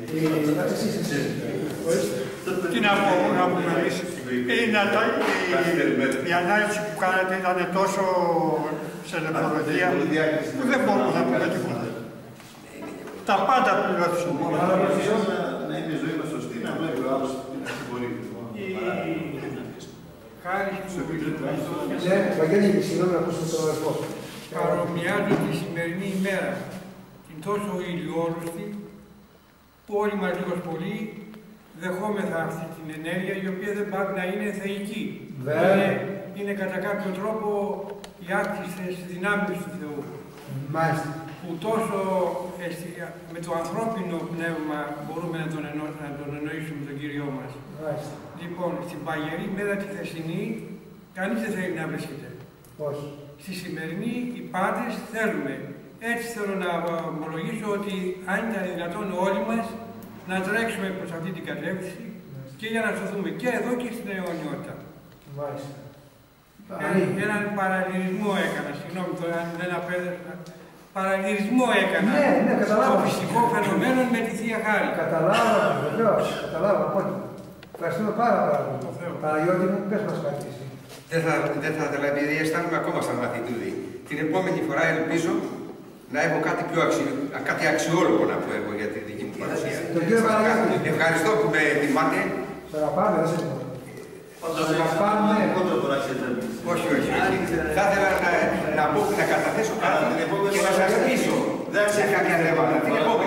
Τι να πω, να πούμε εμείς. Η ανάλυση που κάνατε ήταν τόσο σε λεπτομερία που δεν μπορούμε να πούμε τίποτα. Τα πάντα πληρώθησαν. Να είναι η ζωή μας σωστή, να βλέπει ο άλλος να συμφωνεί. Παρομοιάζει τη σημερινή ημέρα, την τόσο ηλιόλουστη, που όλοι μας λίγος πολύ δεχόμεθα αυτή την ενέργεια, η οποία δεν πάει να είναι θεϊκή. Είναι κατά κάποιο τρόπο η άσκηση της δυνάμεις του Θεού. Μάλιστα. Που τόσο με το ανθρώπινο πνεύμα μπορούμε να τον εννοήσουμε τον Κύριό μας. Μάλιστα. Λοιπόν, στην παγερή μέρα τη χθεσινή, κανείς δεν θέλει να βρίσκεται. Όχι. Στη σημερινή, οι πάντες θέλουμε. Έτσι θέλω να ομολογήσω ότι αν ήταν δυνατόν όλοι μας να τρέξουμε προς αυτή την κατεύθυνση και για να σωθούμε και εδώ και στην αιωνιότητα. Μάλιστα. Έναν παραλληλισμό έκανα, συγγνώμη τώρα αν δεν απέδευσα. Παραλληλισμό έκανα καταλάβα. Το φυσικό φαινομένο με τη Θεία Χάρη. Καταλάβα, βεβαίως. Καταλάβα, απόλυτα. Ευχαριστούμε πάρα πολύ. Παναγιώτη μου, πες μας κάτι εσύ. Δεν θα ήθελα, επειδή αισθάνομαι ακόμα σαν μαθητούδη. Την επόμενη φορά ελπίζω να έχω κάτι αξιόλογο να πω εγώ για τη δική μου παρουσία. Ευχαριστώ που με τιμάτε. Σε αγαπάμε, δεν σε τιμάτε. Όχι. Θα ήθελα να καταθέσω κάτι και να σας πείσω σε κάποια θέματα.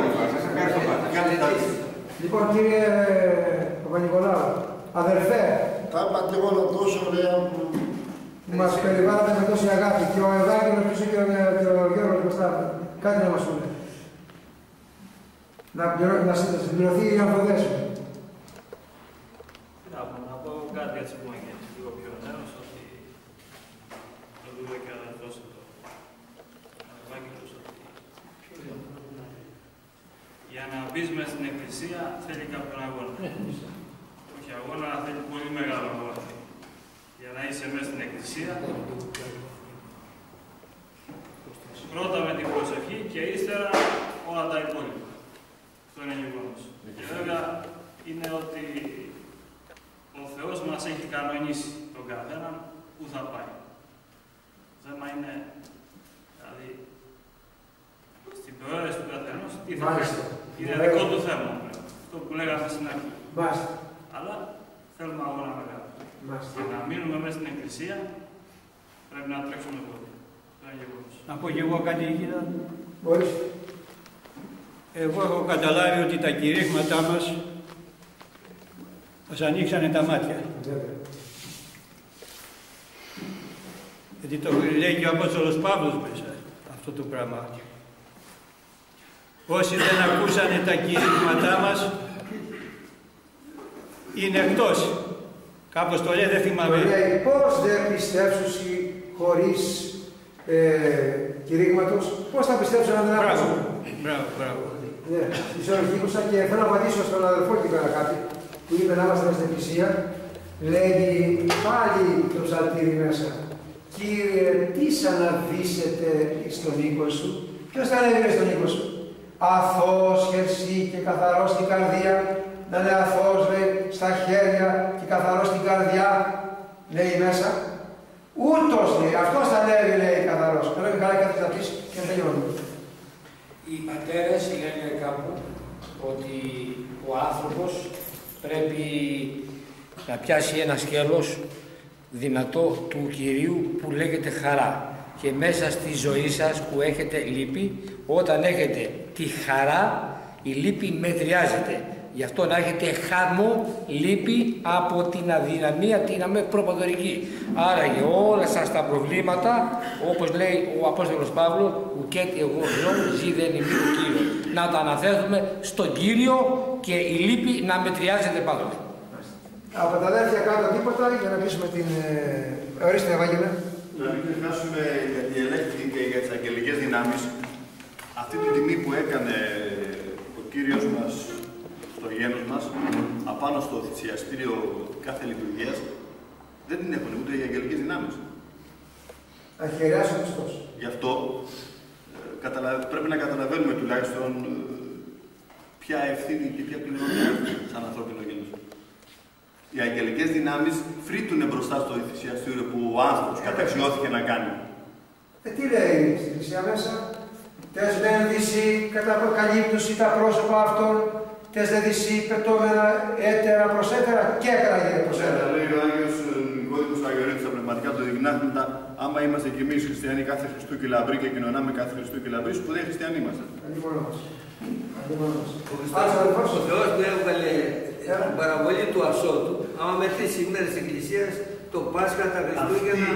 Λοιπόν, κύριε Παπα-Νικολάου, αδερφέ, τα είπατε όλα τόσο ωραία που μας περιβάλλατε με τόση αγάπη και ο Ευάγγελος πίσω και ο Γιώργος μπροστά. Κάτι να μας πούνε. Να συμπληρωθεί η αμφοδέσμη. Να πω κάτι έτσι που είναι λίγο πιο νέος, ότι το δούλε και αδερφός εδώ, ο Ευάγγελος, ότι για να μπεις μέσα στην εκκλησία θέλει κάποιον αγώνα. Όχι αγώνα, θέλει πολύ μεγάλο αγώνα. Για να είσαι μέσα στην εκκλησία, πρώτα με την προσευχή και ύστερα όλα τα υπόλοιπα. Αυτό είναι γεγονός. Και βέβαια είναι ότι ο Θεός μας έχει κανονίσει τον καθέναν που θα πάει. Το θέμα είναι, δηλαδή, στην προαίρεση του καθενός, τι θα πάει. Είναι δικό του θέμα. Αυτό που λέγαμε στην αρχή. Αλλά θέλουμε αγώνα μεγάλο. Για να μείνουμε μέσα στην εκκλησία, πρέπει να τρέξουμε πολύ. Να πω και εγώ κάτι, κύριε. Μπορείς. Εγώ έχω καταλάβει ότι τα κηρύγματά μας μας ανοίξανε τα μάτια. Γιατί το λέει και ο Απόστολος Παύλος μέσα αυτό το πράγμα. Όσοι δεν ακούσανε τα κηρύγματά μας είναι εκτός. Κάπως το λέει, δεν θυμάμαι. Το λέει, πώς δεν πιστέψουσι χωρίς κηρύγματος, πώς θα πιστέψουν αν δεν ακούσουν. Μπράβο. Ναι, ισορροπήσα και θέλω να απαντήσω στον αδελφό εκεί πέρα κάτι, που είπε να είμαστε στην εκκλησία, λέει πάλι το ψαλτήρι μέσα. Κύριε, τι σαν να βύσετε στον οίκο σου. Ποιος θα ανέβει στον οίκο σου. Αθώος, χερσί και καθαρός στην καρδία. Να είναι αθώος, λέει, στα χέρια και καθαρός στην καρδιά, λέει μέσα. Ούτως, λέει, αυτός θα ανέβει, λέει, καθαρός. Καλό και καλά κάτι θα πεις και τελειώνει. Οι πατέρες λένε κάπου ότι ο άνθρωπος πρέπει να πιάσει ένα σκέλος δυνατό του Κυρίου που λέγεται χαρά. Και μέσα στη ζωή σας που έχετε λύπη, όταν έχετε τη χαρά, η λύπη μετριάζεται. Γι' αυτό να έχετε χάμω λύπη από την αδυναμία, την προπατορική. Άρα για όλα σας τα προβλήματα, όπως λέει ο Απόστολος Παύλος, ουκέτι εγώ ζω, ζει δεν είναι ο Κύριος. Να τα αναθέτουμε στον Κύριο και η λύπη να μετριάζεται πάντοτε. Από τα αδέρφια κάτω τίποτα για να πείσουμε την... Ορίστε, Ευάγγελε. Να μην ξεχάσουμε γιατί ελέγχθη και για τις αγγελικές δυνάμεις. Αυτή τη τιμή που έκανε ο Κύριος μας στο γένος μας, απάνω στο θυσιαστήριο κάθε λειτουργίας, δεν την έχουν ούτε οι αγγελικές δυνάμεις. Αχαιρεάσει ο Χριστός. Γι' αυτό πρέπει να καταλαβαίνουμε τουλάχιστον ποια ευθύνη και ποια κληρονομιά σαν ανθρώπινο γένος. Οι αγγελικές δυνάμεις φρύτουνε μπροστά στο θυσιαστήριο που ο άνθρωπος καταξιώθηκε να κάνει. Τι λέει στην Εκκλησία μέσα, τες δεν δυσί κατά αποκαλύπτωση τα πρόσωπα αυτών, τες δεν δυσί πετώμενα έτερα προς έτερα και έκραγε προς έτερα. Λέει ο Άγιος Νικόδημος Αγιορείτης στα πνευματικά του Δειγνάσματα, άμα είμαστε κι εμείς χριστιανοί κάθε Χριστού και λαμπροί και κοινωνάμε κάθε Χριστού και λαμπροί, σπουδαίοι χριστιανοί είμαστε. Ο Θεός που έβγαλε την παραβολή του ασώτου, άμα μετρήσει οι μέρες της Εκκλησίας, το Πάσχα, τα Χριστούγεννα,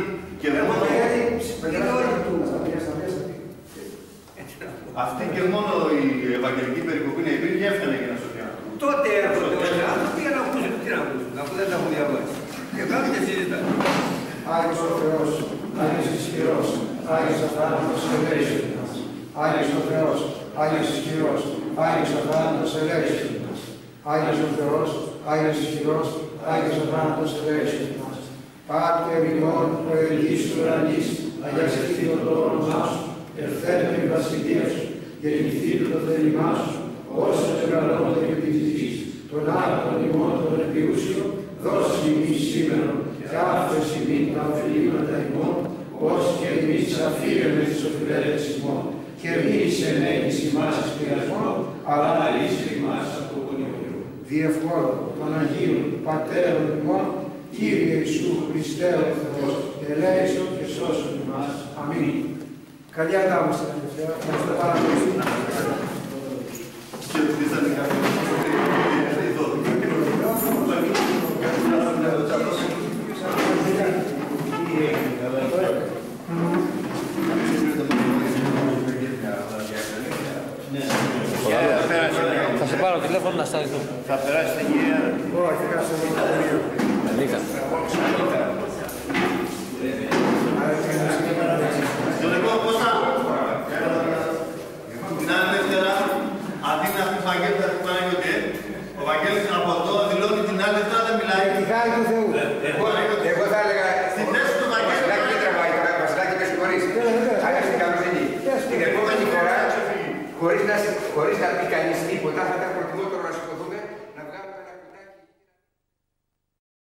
αυτή και μόνο η Ευαγγελική περικοπή να υπήρχε έφτανε για να σωθεί άνθρωπο. Τότε έρχονται όλοι οι άνθρωποι για να ακούσουν, τι να ακούσουν, αφού δεν τα έχουν διαβάσει. Και κάνουν και συζητάνε. Άγιος ο Θεός, Άγιος ισχυρός, Άγιος αθάνατος ελέησον μας. Άγιος ο Θεός, Άγιος ισχυρός, Άγιος αθάνατος ελέησον μας. Άγιος ο Θεός, Άγιος ισχυρός, Άγιος αθάνατος ελέησον μας. Πάτερ ημών που ελεγείς του ουρανής, αγιαστήτω το όνομά σου, ερθέτω η βασιλεία σου, γεννηθήτω το θέλημά σου, όσο μεγαλώνεται και τη γης, τον άρτον ημών των επιούσιων, δώσει ημείς σήμερα, και άφες ημίν τα οφειλήματα ημών, ως και εμείς αφήρεμες τις οφειλέτες ημών, και μη εισενέγεις ημάς εις πειρασμόν, αλλά αλύσει ημάς από τον Υιό. Διευχών των Αγίων Πατέρων ημών, Κύριε Ιησού Χριστέ ο Θεός, ελέησον και σώσον ημάς. Αμήν. Καλή ανάμωση, τελευταία. Ευχαριστώ πάρα πολύ. πάρω τηλέφωνο να σταθούν. Θα περάσετε κυρία. Όχι, κάτσε εδώ το